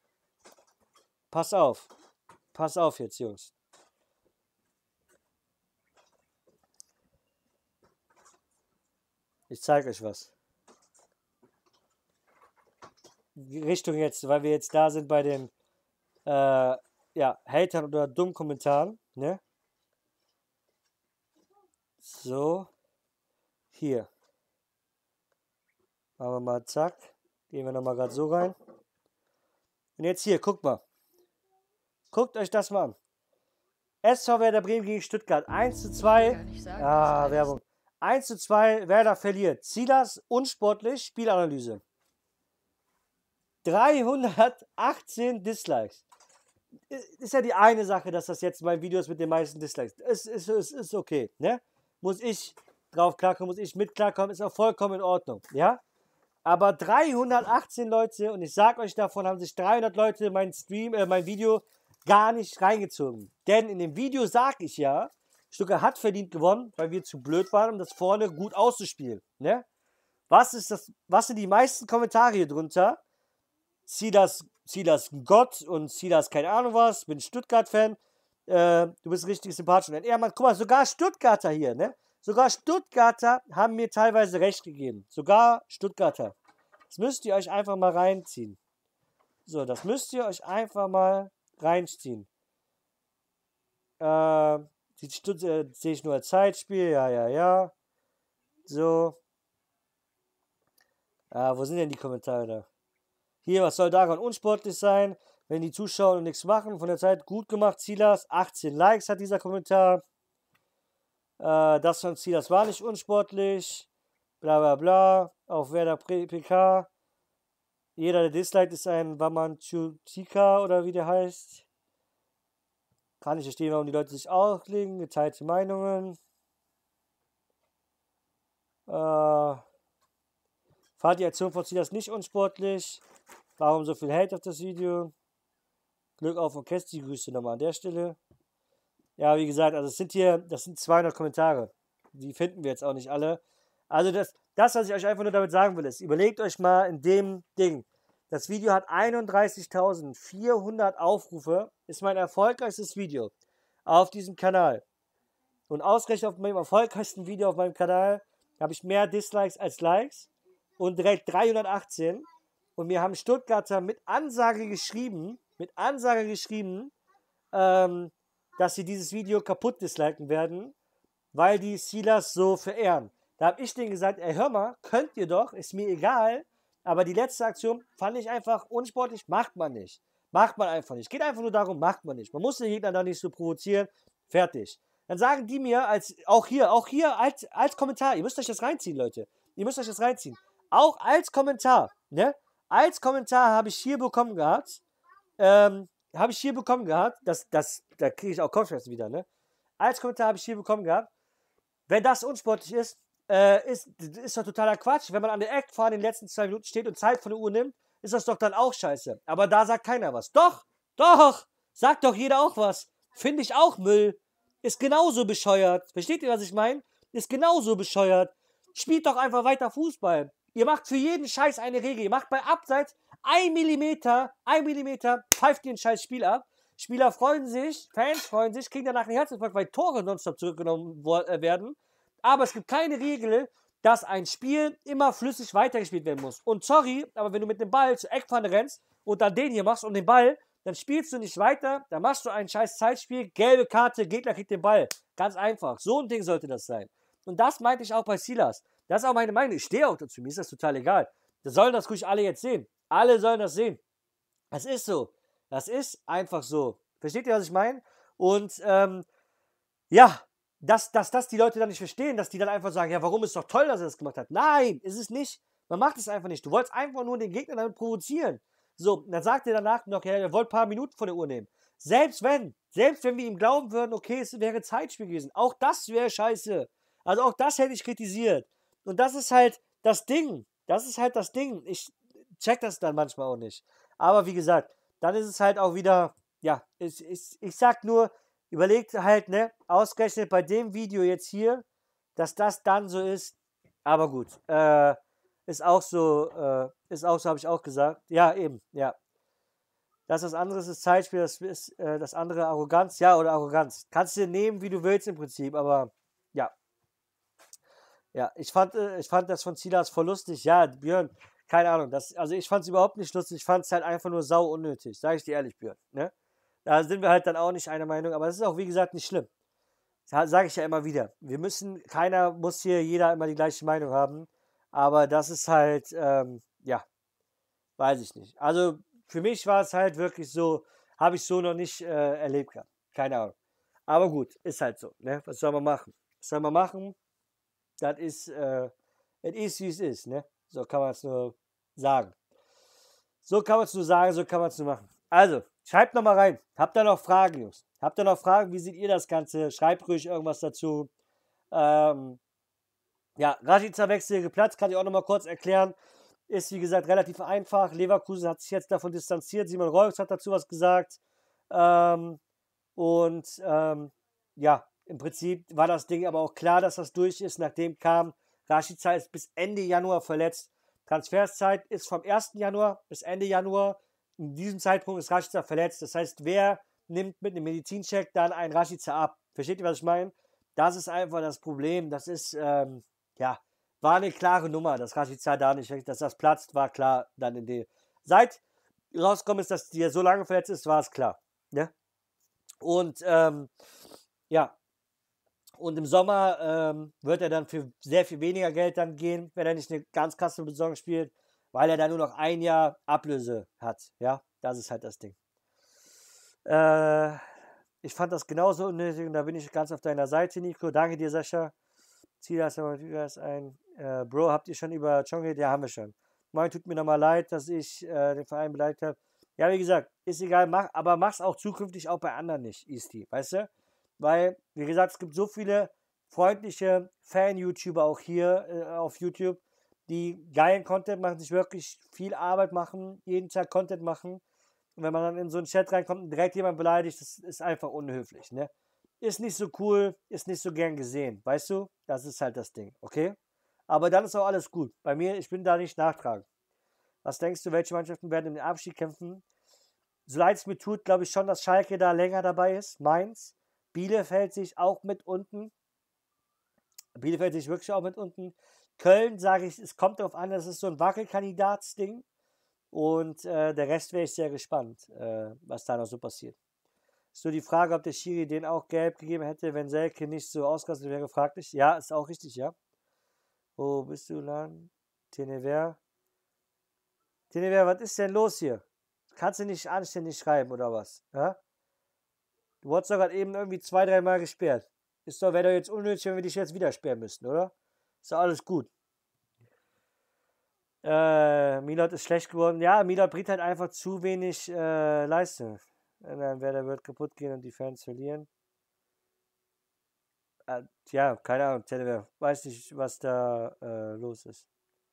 Pass auf. Pass auf jetzt, Jungs. Ich zeige euch was. Richtung jetzt, weil wir jetzt da sind bei den äh, ja, Hatern oder dummen Kommentaren, ne? So. Hier. Machen wir mal zack. Gehen wir nochmal gerade so rein. Und jetzt hier, guckt mal. Guckt euch das mal an. S V Werder Bremen gegen Stuttgart. eins zu zwei. Ah, Werbung. eins zu zwei. Werder verliert. Silas unsportlich. Spielanalyse. dreihundertachtzehn Dislikes. Ist ja die eine Sache, dass das jetzt mein Video ist mit den meisten Dislikes. Es ist, ist, ist okay, ne? Muss ich drauf klarkommen, muss ich mit klarkommen, ist auch vollkommen in Ordnung, ja? Aber dreihundertachtzehn Leute, und ich sag euch, davon haben sich dreihundert Leute mein Stream, äh, mein Video gar nicht reingezogen. Denn in dem Video sag ich ja, Stuttgart hat verdient gewonnen, weil wir zu blöd waren, um das vorne gut auszuspielen, ne? Was ist das, was sind die meisten Kommentare hier drunter? Silas, Silas Gott und Silas keine Ahnung was, bin Stuttgart-Fan, äh, du bist richtig sympathisch. Und er meint, guck mal, sogar Stuttgarter hier, ne? Sogar Stuttgarter haben mir teilweise recht gegeben. Sogar Stuttgarter. Das müsst ihr euch einfach mal reinziehen. So, das müsst ihr euch einfach mal reinziehen. Äh, die Stutt äh, sehe ich nur als Zeitspiel, ja, ja, ja. So. Ah, wo sind denn die Kommentare da? Hier, was soll daran unsportlich sein, wenn die Zuschauer nichts machen? Von der Zeit gut gemacht, Silas. achtzehn Likes hat dieser Kommentar. Äh, das von Silas war nicht unsportlich. bla bla bla, auf Werder P K. Jeder, der disliked, ist ein Wamanchutika oder wie der heißt. Kann ich verstehen, warum die Leute sich auflegen. Geteilte Meinungen. Äh, fand die Aktion von Silas nicht unsportlich. Warum so viel Hate auf das Video? Glück auf Orchester, Grüße nochmal an der Stelle. Ja, wie gesagt, also es sind hier, das sind zweihundert Kommentare. Die finden wir jetzt auch nicht alle. Also das, das, was ich euch einfach nur damit sagen will, ist, überlegt euch mal in dem Ding. Das Video hat einunddreißigtausendvierhundert Aufrufe, ist mein erfolgreichstes Video auf diesem Kanal. Und ausgerechnet auf meinem erfolgreichsten Video auf meinem Kanal habe ich mehr Dislikes als Likes und direkt dreihundertachtzehn. Und mir haben Stuttgarter mit Ansage geschrieben, mit Ansage geschrieben, ähm, dass sie dieses Video kaputt disliken werden, weil die Silas so verehren. Da habe ich denen gesagt, ey, hör mal, könnt ihr doch, ist mir egal, aber die letzte Aktion fand ich einfach unsportlich, macht man nicht. Macht man einfach nicht. Geht einfach nur darum, macht man nicht. Man muss den Gegner da nicht so provozieren, fertig. Dann sagen die mir, als auch hier, auch hier als, als Kommentar, ihr müsst euch das reinziehen, Leute. Ihr müsst euch das reinziehen. Auch als Kommentar, ne? Als Kommentar habe ich hier bekommen gehabt, ähm, habe ich hier bekommen gehabt, das, das, da kriege ich auch Kopfschmerzen wieder, ne? Als Kommentar habe ich hier bekommen gehabt, wenn das unsportlich ist, äh, ist, ist doch totaler Quatsch. Wenn man an der Eckfahne in den letzten zwei Minuten steht und Zeit von der Uhr nimmt, ist das doch dann auch scheiße. Aber da sagt keiner was. Doch, doch, sagt doch jeder auch was. Finde ich auch Müll. Ist genauso bescheuert. Versteht ihr, was ich meine? Ist genauso bescheuert. Spielt doch einfach weiter Fußball. Ihr macht für jeden Scheiß eine Regel. Ihr macht bei Abseits ein Millimeter, ein Millimeter, pfeift ihr ein scheiß Spiel ab. Spieler freuen sich, Fans freuen sich, kriegen danach einen Herzinfarkt, weil Tore nonstop zurückgenommen werden. Aber es gibt keine Regel, dass ein Spiel immer flüssig weitergespielt werden muss. Und sorry, aber wenn du mit dem Ball zur Eckpfanne rennst und dann den hier machst und den Ball, dann spielst du nicht weiter, dann machst du ein scheiß Zeitspiel, gelbe Karte, Gegner kriegt den Ball. Ganz einfach. So ein Ding sollte das sein. Und das meinte ich auch bei Silas. Das ist auch meine Meinung. Ich stehe auch dazu. Mir ist das total egal. Da sollen das ruhig alle jetzt sehen. Alle sollen das sehen. Das ist so. Das ist einfach so. Versteht ihr, was ich meine? Und ähm, ja, dass, dass das die Leute dann nicht verstehen, dass die dann einfach sagen, ja, warum ist doch toll, dass er das gemacht hat. Nein, ist es nicht. Man macht es einfach nicht. Du wolltest einfach nur den Gegner damit provozieren. So, dann sagt er danach noch, ja, er wollte ein paar Minuten von der Uhr nehmen. Selbst wenn, selbst wenn wir ihm glauben würden, okay, es wäre Zeitspiel gewesen, auch das wäre scheiße. Also auch das hätte ich kritisiert. Und das ist halt das Ding. Das ist halt das Ding. Ich check das dann manchmal auch nicht. Aber wie gesagt, dann ist es halt auch wieder, ja, ich, ich, ich sag nur, überlegt halt, ne, ausgerechnet bei dem Video jetzt hier, dass das dann so ist. Aber gut, äh, ist auch so, äh, ist auch so, habe ich auch gesagt. Ja, eben, ja. Das ist was anderes, ist Zeitspiel, das ist äh, das andere Arroganz, ja, oder Arroganz. Kannst du nehmen, wie du willst im Prinzip, aber ja. Ja, ich fand, äh, ich fand das von Silas voll lustig. Ja, Björn, keine Ahnung. Das, also ich fand es überhaupt nicht lustig. Ich fand es halt einfach nur sau unnötig. Sag ich dir ehrlich, Björn. Ne? Da sind wir halt dann auch nicht einer Meinung. Aber das ist auch, wie gesagt, nicht schlimm. Sage ich ja immer wieder. Wir müssen, keiner muss hier, jeder immer die gleiche Meinung haben. Aber das ist halt, ähm, ja, weiß ich nicht. Also für mich war es halt wirklich so, habe ich so noch nicht äh, erlebt gehabt. Keine Ahnung. Aber gut, ist halt so. Ne? Was soll man machen? Was soll man machen? Das ist, äh, es ist, wie es ist, ne? So kann man es nur sagen. So kann man es nur sagen, so kann man es nur machen. Also, schreibt noch mal rein. Habt ihr noch Fragen, Jungs? Habt ihr noch Fragen? Wie seht ihr das Ganze? Schreibt ruhig irgendwas dazu. Ähm, ja, Rashica-Wechsel geplatzt, kann ich auch noch mal kurz erklären. Ist, wie gesagt, relativ einfach. Leverkusen hat sich jetzt davon distanziert. Simon Rolfs hat dazu was gesagt. Ähm, und, ähm, ja, im Prinzip war das Ding aber auch klar, dass das durch ist. Nachdem kam, Rashica ist bis Ende Januar verletzt. Transferzeit ist vom ersten Januar bis Ende Januar. In diesem Zeitpunkt ist Rashica verletzt. Das heißt, wer nimmt mit einem Medizincheck dann einen Rashica ab? Versteht ihr, was ich meine? Das ist einfach das Problem. Das ist, ähm, ja, war eine klare Nummer, dass Rashica da nicht, dass das platzt, war klar dann in der. Seit rausgekommen ist, dass der so lange verletzt ist, war es klar. Ne? Und, ähm, ja, und im Sommer ähm, wird er dann für sehr viel weniger Geld dann gehen, wenn er nicht eine ganz krasse Saison spielt, weil er dann nur noch ein Jahr Ablöse hat. Ja, das ist halt das Ding. Äh, ich fand das genauso unnötig und da bin ich ganz auf deiner Seite, Nico. Danke dir, Sascha. Silas ist ein Äh, Bro, habt ihr schon über Chong geredet? Ja, haben wir schon. Moin, tut mir nochmal leid, dass ich äh, den Verein beleidigt habe. Ja, wie gesagt, ist egal, mach, aber mach's auch zukünftig auch bei anderen nicht, Easty, weißt du? Weil, wie gesagt, es gibt so viele freundliche Fan-YouTuber auch hier äh, auf YouTube, die geilen Content machen, sich wirklich viel Arbeit machen, jeden Tag Content machen. Und wenn man dann in so einen Chat reinkommt und direkt jemand beleidigt, das ist einfach unhöflich, ne? Ist nicht so cool, ist nicht so gern gesehen, weißt du? Das ist halt das Ding, okay? Aber dann ist auch alles gut. Bei mir, ich bin da nicht nachtragend. Was denkst du, welche Mannschaften werden um den Abstieg kämpfen? So leid es mir tut, glaube ich schon, dass Schalke da länger dabei ist. Mainz. Bielefeld sich auch mit unten. Bielefeld sich wirklich auch mit unten. Köln, sage ich, es kommt darauf an, das ist so ein Wackelkandidats-Ding. Und äh, der Rest wäre ich sehr gespannt, äh, was da noch so passiert. So die Frage, ob der Schiri den auch gelb gegeben hätte, wenn Selke nicht so ausgerastet wäre, fraglich. Ja, ist auch richtig, ja. Wo bist du lang? Tenever. Tenever, was ist denn los hier? Kannst du nicht anständig schreiben oder was? Ja? Du wurdest doch gerade eben irgendwie zwei, dreimal gesperrt. Ist doch, wäre doch jetzt unnötig, wenn wir dich jetzt wieder sperren müssten, oder? Ist doch alles gut. Äh, Milot ist schlecht geworden. Ja, Milot bringt halt einfach zu wenig äh, Leistung. Und dann Werder wird kaputt gehen und die Fans verlieren. Äh, ja, keine Ahnung, Tenever. Weiß nicht, was da äh, los ist.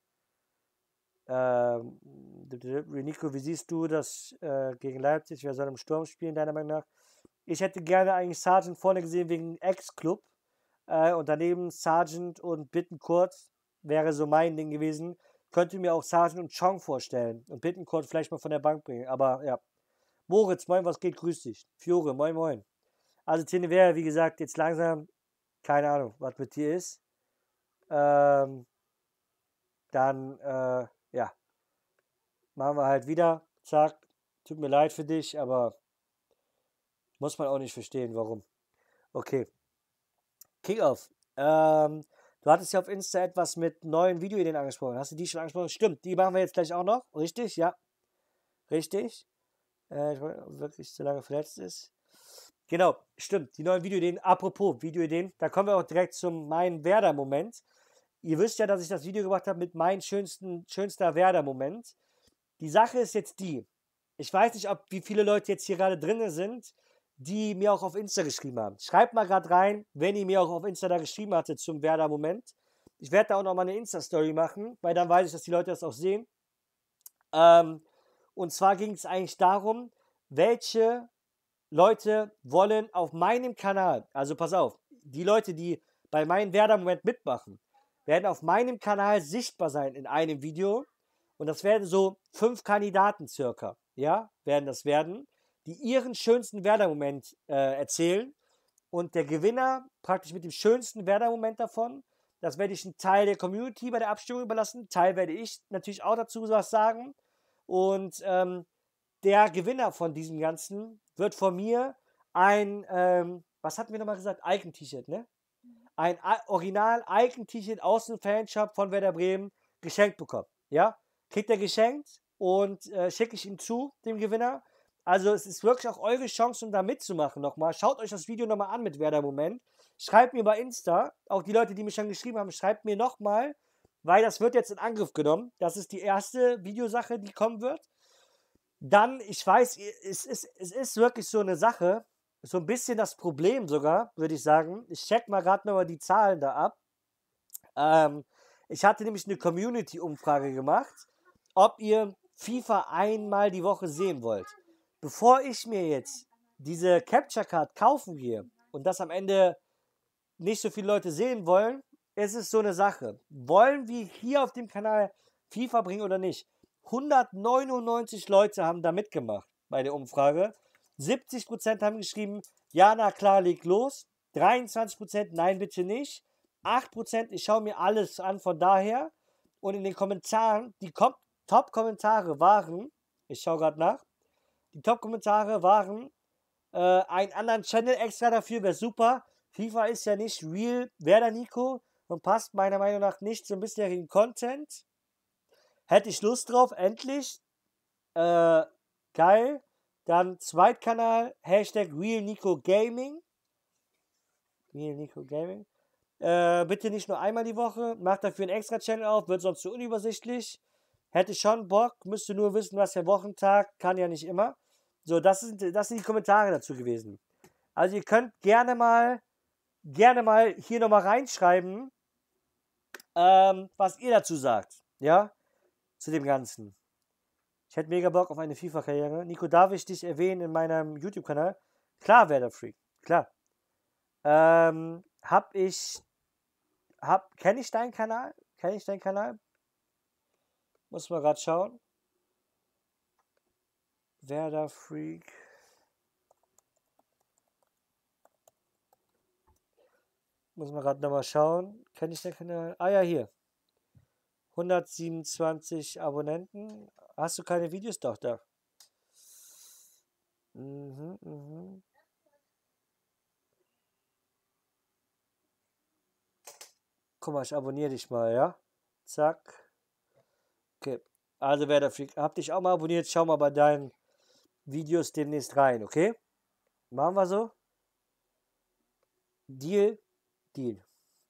Ähm, Nico, wie siehst du das äh, gegen Leipzig? Wer soll im Sturm spielen, deiner Meinung nach? Ich hätte gerne eigentlich Sargent vorne gesehen wegen Ex-Club. Äh, und daneben Sargent und Bittencourt wäre so mein Ding gewesen. Könnte mir auch Sargent und Chong vorstellen. Und Bittencourt vielleicht mal von der Bank bringen. Aber ja. Moritz, moin, was geht? Grüß dich. Fiore, moin, moin. Also Tenever, wie gesagt, jetzt langsam, keine Ahnung, was mit dir ist. Ähm, dann, äh, ja. Machen wir halt wieder. Zack. Tut mir leid für dich, aber muss man auch nicht verstehen, warum. Okay. Kickoff. Ähm, du hattest ja auf Insta etwas mit neuen Videoideen angesprochen. Hast du die schon angesprochen? Stimmt, die machen wir jetzt gleich auch noch. Richtig? Ja. Richtig. Äh, ich weiß, ob wirklich so lange verletzt ist. Genau, stimmt. Die neuen Videoideen. Apropos Videoideen, da kommen wir auch direkt zum mein Werder-Moment. Ihr wisst ja, dass ich das Video gemacht habe mit meinem schönsten, schönster Werder-Moment. Die Sache ist jetzt die. Ich weiß nicht, ob wie viele Leute jetzt hier gerade drin sind, die mir auch auf Insta geschrieben haben. Schreibt mal gerade rein, wenn ihr mir auch auf Insta da geschrieben hattet zum Werder-Moment. Ich werde da auch noch mal eine Insta-Story machen, weil dann weiß ich, dass die Leute das auch sehen. Ähm, und zwar ging es eigentlich darum, welche Leute wollen auf meinem Kanal, also pass auf, die Leute, die bei meinem Werder-Moment mitmachen, werden auf meinem Kanal sichtbar sein in einem Video. Und das werden so fünf Kandidaten circa, ja, werden das werden, die ihren schönsten Werder-Moment äh, erzählen. Und der Gewinner praktisch mit dem schönsten Werder-Moment davon, das werde ich einen Teil der Community bei der Abstimmung überlassen. Teil werde ich natürlich auch dazu was sagen. Und ähm, der Gewinner von diesem Ganzen wird von mir ein, ähm, was hatten wir nochmal gesagt? Icon-T-Shirt, ne? Ein Original-Icon-T-Shirt aus dem Fanshop von Werder Bremen geschenkt bekommen, ja? Kriegt er geschenkt und äh, schicke ich ihm zu, dem Gewinner. Also es ist wirklich auch eure Chance, um da mitzumachen nochmal. Schaut euch das Video nochmal an mit Werder Moment. Schreibt mir bei Insta, auch die Leute, die mich schon geschrieben haben, schreibt mir nochmal, weil das wird jetzt in Angriff genommen. Das ist die erste Videosache, die kommen wird. Dann, ich weiß, es ist, es ist wirklich so eine Sache, so ein bisschen das Problem sogar, würde ich sagen. Ich check mal gerade nochmal die Zahlen da ab. Ähm, ich hatte nämlich eine Community-Umfrage gemacht, ob ihr FIFA einmal die Woche sehen wollt. Bevor ich mir jetzt diese Capture Card kaufen gehe und das am Ende nicht so viele Leute sehen wollen, ist es so eine Sache. Wollen wir hier auf dem Kanal FIFA bringen oder nicht? hundertneunundneunzig Leute haben da mitgemacht bei der Umfrage. siebzig Prozent haben geschrieben, ja, na klar, leg los. dreiundzwanzig Prozent, nein, bitte nicht. acht Prozent, ich schaue mir alles an von daher. Und in den Kommentaren, die Top-Kommentare waren, ich schaue gerade nach, die Top-Kommentare waren, äh, einen anderen Channel extra dafür, wäre super. FIFA ist ja nicht real, Werder Nico, und passt meiner Meinung nach nicht zum bisherigen Content. Hätte ich Lust drauf, endlich. Äh, geil. Dann Zweitkanal, Hashtag Real Nico Gaming. Real Nico Gaming. Äh, bitte nicht nur einmal die Woche. Macht dafür einen extra Channel auf, wird sonst zu unübersichtlich. Hätte schon Bock, müsste nur wissen, was der Wochentag, kann ja nicht immer. So, das sind, das sind die Kommentare dazu gewesen. Also ihr könnt gerne mal, gerne mal hier nochmal reinschreiben, ähm, was ihr dazu sagt. Ja, zu dem Ganzen. Ich hätte mega Bock auf eine FIFA-Karriere. Nico, darf ich dich erwähnen in meinem YouTube-Kanal? Klar, Werder-Freak, klar. Ähm, hab ich, hab, kenne ich deinen Kanal? Kenne ich deinen Kanal? Muss mal gerade schauen. Werder-Freak. Muss man gerade nochmal schauen. Kenne ich den Kanal? Ah ja, hier. hundertsiebenundzwanzig Abonnenten. Hast du keine Videos? Doch, da. Mhm, mhm. Guck mal, ich abonniere dich mal, ja? Zack. Okay. Also, wer der Freak, hab dich auch mal abonniert. Schau mal bei deinen Videos demnächst rein, okay? Machen wir so? Deal? Deal.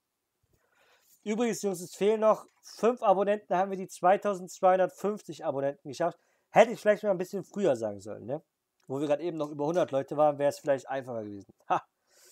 Übrigens, Jungs, es fehlen noch fünf Abonnenten, da haben wir die zweitausendzweihundertfünfzig Abonnenten geschafft. Hätte ich vielleicht mal ein bisschen früher sagen sollen, ne? Wo wir gerade eben noch über hundert Leute waren, wäre es vielleicht einfacher gewesen. Ha.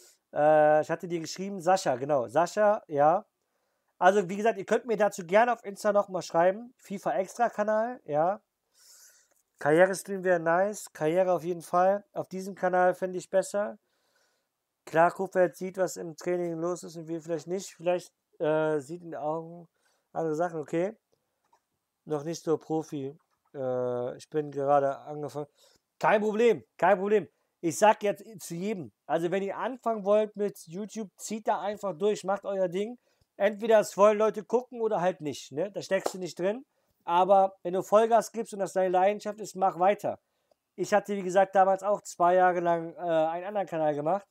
Äh, ich hatte dir geschrieben, Sascha, genau. Sascha, ja. Also, wie gesagt, ihr könnt mir dazu gerne auf Insta nochmal schreiben. FIFA Extra Kanal, ja. Karrierestream wäre nice. Karriere auf jeden Fall. Auf diesem Kanal fände ich besser. Klar, Kofeld sieht, was im Training los ist und wir vielleicht nicht. Vielleicht äh, sieht in den Augen andere Sachen, okay. Noch nicht so Profi. Äh, ich bin gerade angefangen. Kein Problem, kein Problem. Ich sag jetzt zu jedem, also wenn ihr anfangen wollt mit YouTube, zieht da einfach durch, macht euer Ding. Entweder es wollen Leute gucken oder halt nicht, ne? Da steckst du nicht drin. Aber wenn du Vollgas gibst und das deine Leidenschaft ist, mach weiter. Ich hatte, wie gesagt, damals auch zwei Jahre lang äh, einen anderen Kanal gemacht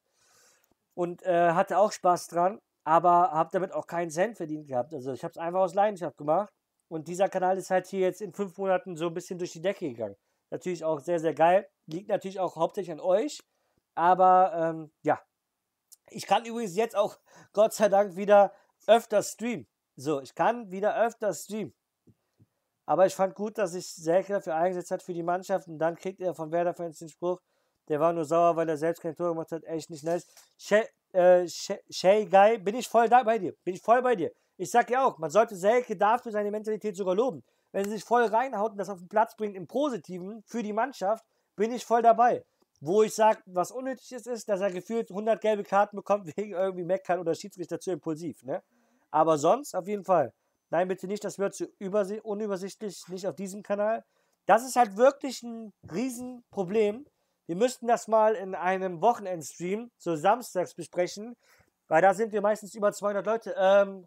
und äh, hatte auch Spaß dran, aber habe damit auch keinen Cent verdient gehabt. Also ich habe es einfach aus Leidenschaft gemacht und dieser Kanal ist halt hier jetzt in fünf Monaten so ein bisschen durch die Decke gegangen. Natürlich auch sehr, sehr geil. Liegt natürlich auch hauptsächlich an euch, aber ähm, ja. Ich kann übrigens jetzt auch, Gott sei Dank, wieder öfter streamen. So, ich kann wieder öfter streamen. Aber ich fand gut, dass sich Selke dafür eingesetzt hat für die Mannschaft und dann kriegt er von Werder-Fans den Spruch, der war nur sauer, weil er selbst kein Tor gemacht hat. Echt nicht nice. Shay, äh, Shay, Shay Guy, bin ich voll da bei dir. Bin ich voll bei dir. Ich sag ja auch, man sollte Selke dafür seine Mentalität sogar loben. Wenn sie sich voll reinhaut und das auf den Platz bringt im Positiven für die Mannschaft, bin ich voll dabei. Wo ich sage, was unnötig ist, ist, dass er gefühlt hundert gelbe Karten bekommt wegen irgendwie Meckern oder Schiedsrichter zu impulsiv. Ne? Aber sonst auf jeden Fall. Nein, bitte nicht, das wird zu unübersichtlich, nicht auf diesem Kanal. Das ist halt wirklich ein Riesenproblem. Wir müssten das mal in einem Wochenendstream, so samstags, besprechen, weil da sind wir meistens über zweihundert Leute. Ähm,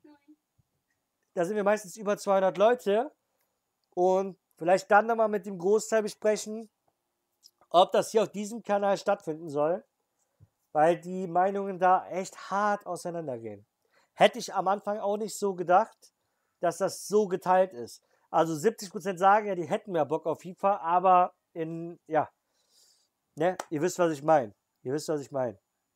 da sind wir meistens über zweihundert Leute und vielleicht dann nochmal mit dem Großteil besprechen, ob das hier auf diesem Kanal stattfinden soll, weil die Meinungen da echt hart auseinandergehen. Hätte ich am Anfang auch nicht so gedacht, dass das so geteilt ist. Also siebzig Prozent sagen ja, die hätten mehr Bock auf FIFA, aber in, ja, ne, ihr wisst, was ich meine. Ihr wisst, was ich meine.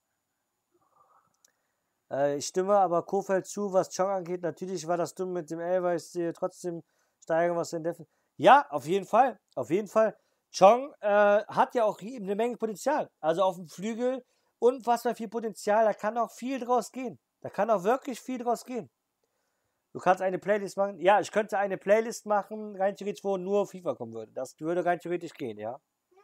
Äh, ich stimme aber Kofeld zu, was Chong angeht. Natürlich war das dumm mit dem Elfer. Ich sehe trotzdem steigern, was in Defen. Ja, auf jeden Fall. Auf jeden Fall. Chong äh, hat ja auch eine Menge Potenzial. Also auf dem Flügel unfassbar viel Potenzial. Da kann auch viel draus gehen. Da kann auch wirklich viel draus gehen. Du kannst eine Playlist machen. Ja, ich könnte eine Playlist machen, rein theoretisch, wo nur FIFA kommen würde. Das würde rein theoretisch gehen, ja.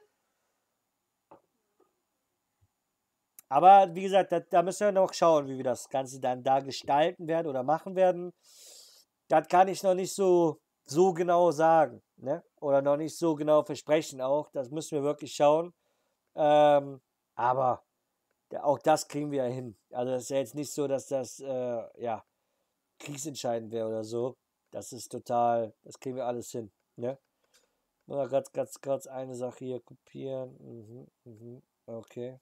Aber wie gesagt, da, da müssen wir noch schauen, wie wir das Ganze dann da gestalten werden oder machen werden. Das kann ich noch nicht so, so genau sagen. Ne? Oder noch nicht so genau versprechen auch. Das müssen wir wirklich schauen. Ähm, aber auch das kriegen wir ja hin. Also es ist ja jetzt nicht so, dass das äh, ja, kriegsentscheidend wäre oder so. Das ist total, das kriegen wir alles hin. Ne? Nur ganz, ganz, ganz eine Sache hier kopieren. Mhm, mhm, okay.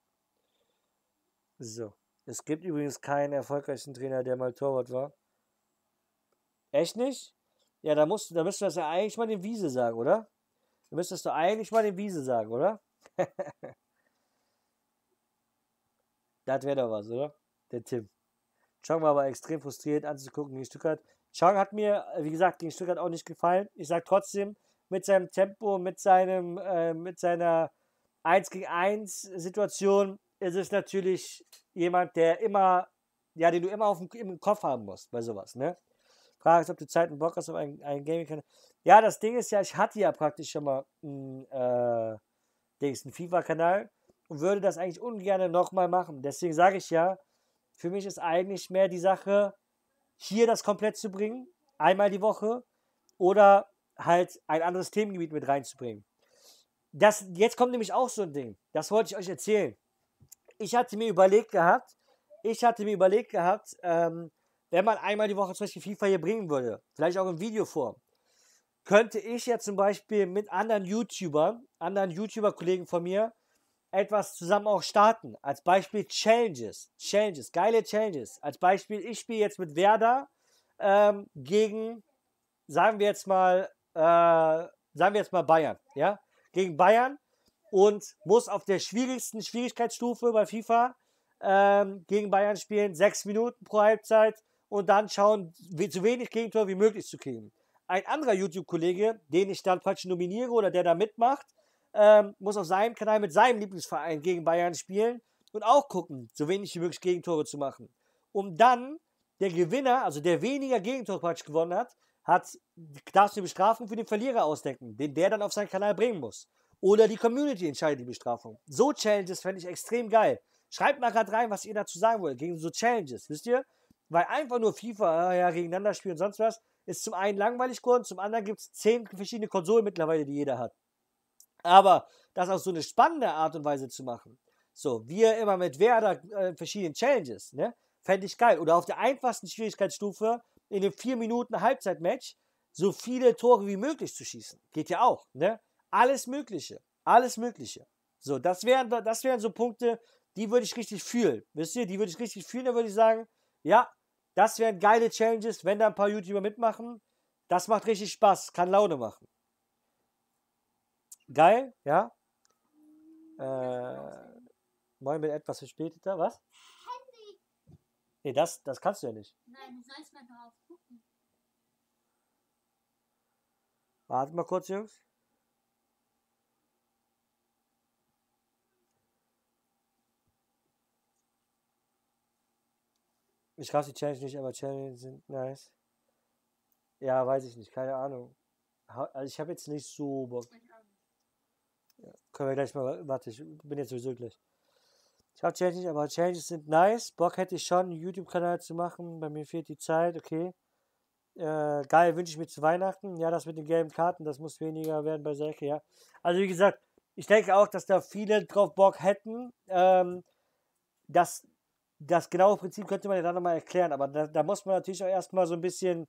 So. Es gibt übrigens keinen erfolgreichen Trainer, der mal Torwart war. Echt nicht? Ja, da musst da müsstest du das ja eigentlich mal den Wiese sagen, oder? Da müsstest du eigentlich mal den Wiese sagen, oder? Das wäre doch was, oder? Der Tim. Chong war aber extrem frustriert anzugucken gegen Stuttgart. Chong hat mir, äh, wie gesagt, gegen Stuttgart auch nicht gefallen. Ich sage trotzdem, mit seinem Tempo, mit seinem, äh, mit seiner eins gegen eins Situation ist es natürlich jemand, der immer, ja, den du immer auf dem, im Kopf haben musst bei sowas, ne? Frage ist, ob du Zeit und Bock hast auf ein, ein Gaming-Kanal. Ja, das Ding ist ja, ich hatte ja praktisch schon mal einen, äh, Dings, einen FIFA-Kanal und würde das eigentlich ungern nochmal machen. Deswegen sage ich ja, für mich ist eigentlich mehr die Sache, hier das komplett zu bringen, einmal die Woche, oder halt ein anderes Themengebiet mit reinzubringen. Das, jetzt kommt nämlich auch so ein Ding, das wollte ich euch erzählen. Ich hatte mir überlegt gehabt, ich hatte mir überlegt gehabt, ähm, wenn man einmal die Woche zum Beispiel FIFA hier bringen würde, vielleicht auch in Videoform, könnte ich ja zum Beispiel mit anderen YouTubern, anderen YouTuber-Kollegen von mir, etwas zusammen auch starten. Als Beispiel Challenges. Challenges, geile Challenges. Als Beispiel, ich spiele jetzt mit Werder ähm, gegen, sagen wir jetzt mal, äh, sagen wir jetzt mal Bayern, ja? Gegen Bayern und muss auf der schwierigsten Schwierigkeitsstufe bei FIFA ähm, gegen Bayern spielen, sechs Minuten pro Halbzeit und dann schauen, wie, so wenig Gegentor wie möglich zu kriegen. Ein anderer YouTube-Kollege, den ich dann praktisch nominiere oder der da mitmacht, ähm, muss auf seinem Kanal mit seinem Lieblingsverein gegen Bayern spielen und auch gucken, so wenig wie möglich Gegentore zu machen. Um dann der Gewinner, also der weniger Gegentore praktisch gewonnen hat, hat, darfst du die Bestrafung für den Verlierer ausdenken, den der dann auf seinen Kanal bringen muss. Oder die Community entscheidet die Bestrafung. So Challenges fände ich extrem geil. Schreibt mal gerade rein, was ihr dazu sagen wollt, gegen so Challenges, wisst ihr? Weil einfach nur FIFA, ja, gegeneinander spielen und sonst was, ist zum einen langweilig geworden, zum anderen gibt es zehn verschiedene Konsolen mittlerweile, die jeder hat. Aber das auf so eine spannende Art und Weise zu machen, so, wir immer mit Werder äh, verschiedenen Challenges, ne, fände ich geil. Oder auf der einfachsten Schwierigkeitsstufe in dem vier Minuten Halbzeitmatch so viele Tore wie möglich zu schießen. Geht ja auch, ne? Alles Mögliche, alles Mögliche. So, das wären, das wären so Punkte, die würde ich richtig fühlen. Wisst ihr, die würde ich richtig fühlen, da würde ich sagen, ja, das wären geile Challenges, wenn da ein paar YouTuber mitmachen. Das macht richtig Spaß, kann Laune machen. Geil, ja. Äh, moin mit etwas verspäteter, was? Handy. Nee, das, das kannst du ja nicht. Nein, du sollst mal drauf gucken. Warte mal kurz, Jungs. Ich raff die Challenge nicht, aber Challenges sind nice. Ja, weiß ich nicht, keine Ahnung. Ha- Also ich habe jetzt nicht so Bock. Ja, können wir gleich mal, warte, ich bin jetzt sowieso gleich. Ich habe Challenges nicht, aber Challenges sind nice. Bock hätte ich schon, einen YouTube-Kanal zu machen. Bei mir fehlt die Zeit, okay. Äh, geil, wünsche ich mir zu Weihnachten. Ja, das mit den gelben Karten, das muss weniger werden bei Selke, ja. Also wie gesagt, ich denke auch, dass da viele drauf Bock hätten. Ähm, das, das genaue Prinzip könnte man ja dann nochmal erklären, aber da, da muss man natürlich auch erstmal so ein bisschen,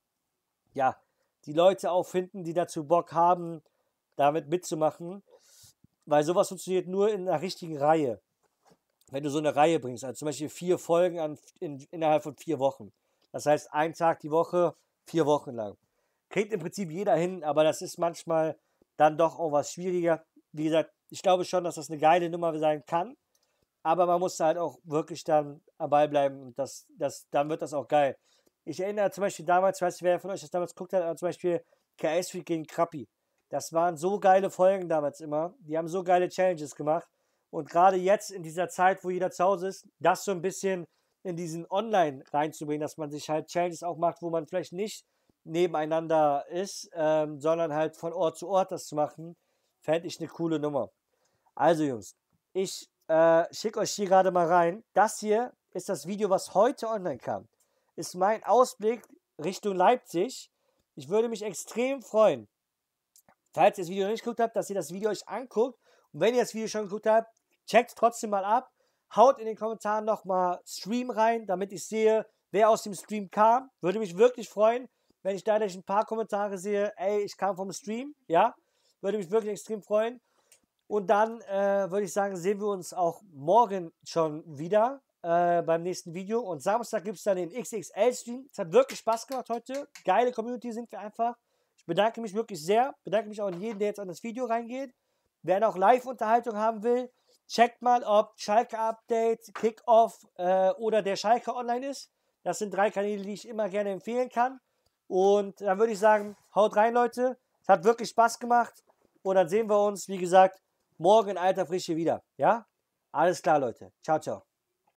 ja, die Leute auch finden, die dazu Bock haben, damit mitzumachen. Weil sowas funktioniert nur in einer richtigen Reihe. Wenn du so eine Reihe bringst, also zum Beispiel vier Folgen an, in, innerhalb von vier Wochen. Das heißt, ein Tag die Woche, vier Wochen lang. Kriegt im Prinzip jeder hin, aber das ist manchmal dann doch auch was schwieriger. Wie gesagt, ich glaube schon, dass das eine geile Nummer sein kann, aber man muss halt auch wirklich dann am Ball bleiben und das, das, dann wird das auch geil. Ich erinnere zum Beispiel damals, ich weiß nicht, wer von euch das damals geguckt hat, aber zum Beispiel K S Freak gegen Krappi. Das waren so geile Folgen damals immer. Die haben so geile Challenges gemacht. Und gerade jetzt in dieser Zeit, wo jeder zu Hause ist, das so ein bisschen in diesen Online reinzubringen, dass man sich halt Challenges auch macht, wo man vielleicht nicht nebeneinander ist, ähm, sondern halt von Ort zu Ort das zu machen, fände ich eine coole Nummer. Also Jungs, ich äh, schicke euch hier gerade mal rein. Das hier ist das Video, was heute online kam. Ist mein Ausblick Richtung Leipzig. Ich würde mich extrem freuen, falls ihr das Video noch nicht geguckt habt, dass ihr das Video euch anguckt. Und wenn ihr das Video schon geguckt habt, checkt trotzdem mal ab. Haut in den Kommentaren nochmal Stream rein, damit ich sehe, wer aus dem Stream kam. Würde mich wirklich freuen, wenn ich da gleich ein paar Kommentare sehe, ey, ich kam vom Stream. Ja, würde mich wirklich extrem freuen. Und dann äh, würde ich sagen, sehen wir uns auch morgen schon wieder äh, beim nächsten Video. Und Samstag gibt es dann den X X L-Stream. Es hat wirklich Spaß gemacht heute. Geile Community sind wir einfach. Ich bedanke mich wirklich sehr. Bedanke mich auch an jeden, der jetzt an das Video reingeht. Wer noch Live-Unterhaltung haben will, checkt mal, ob Schalke-Update, Kick-Off äh, oder der Schalke online ist. Das sind drei Kanäle, die ich immer gerne empfehlen kann. Und dann würde ich sagen, haut rein, Leute. Es hat wirklich Spaß gemacht. Und dann sehen wir uns, wie gesagt, morgen in alter Frische wieder. Ja? Alles klar, Leute. Ciao, ciao.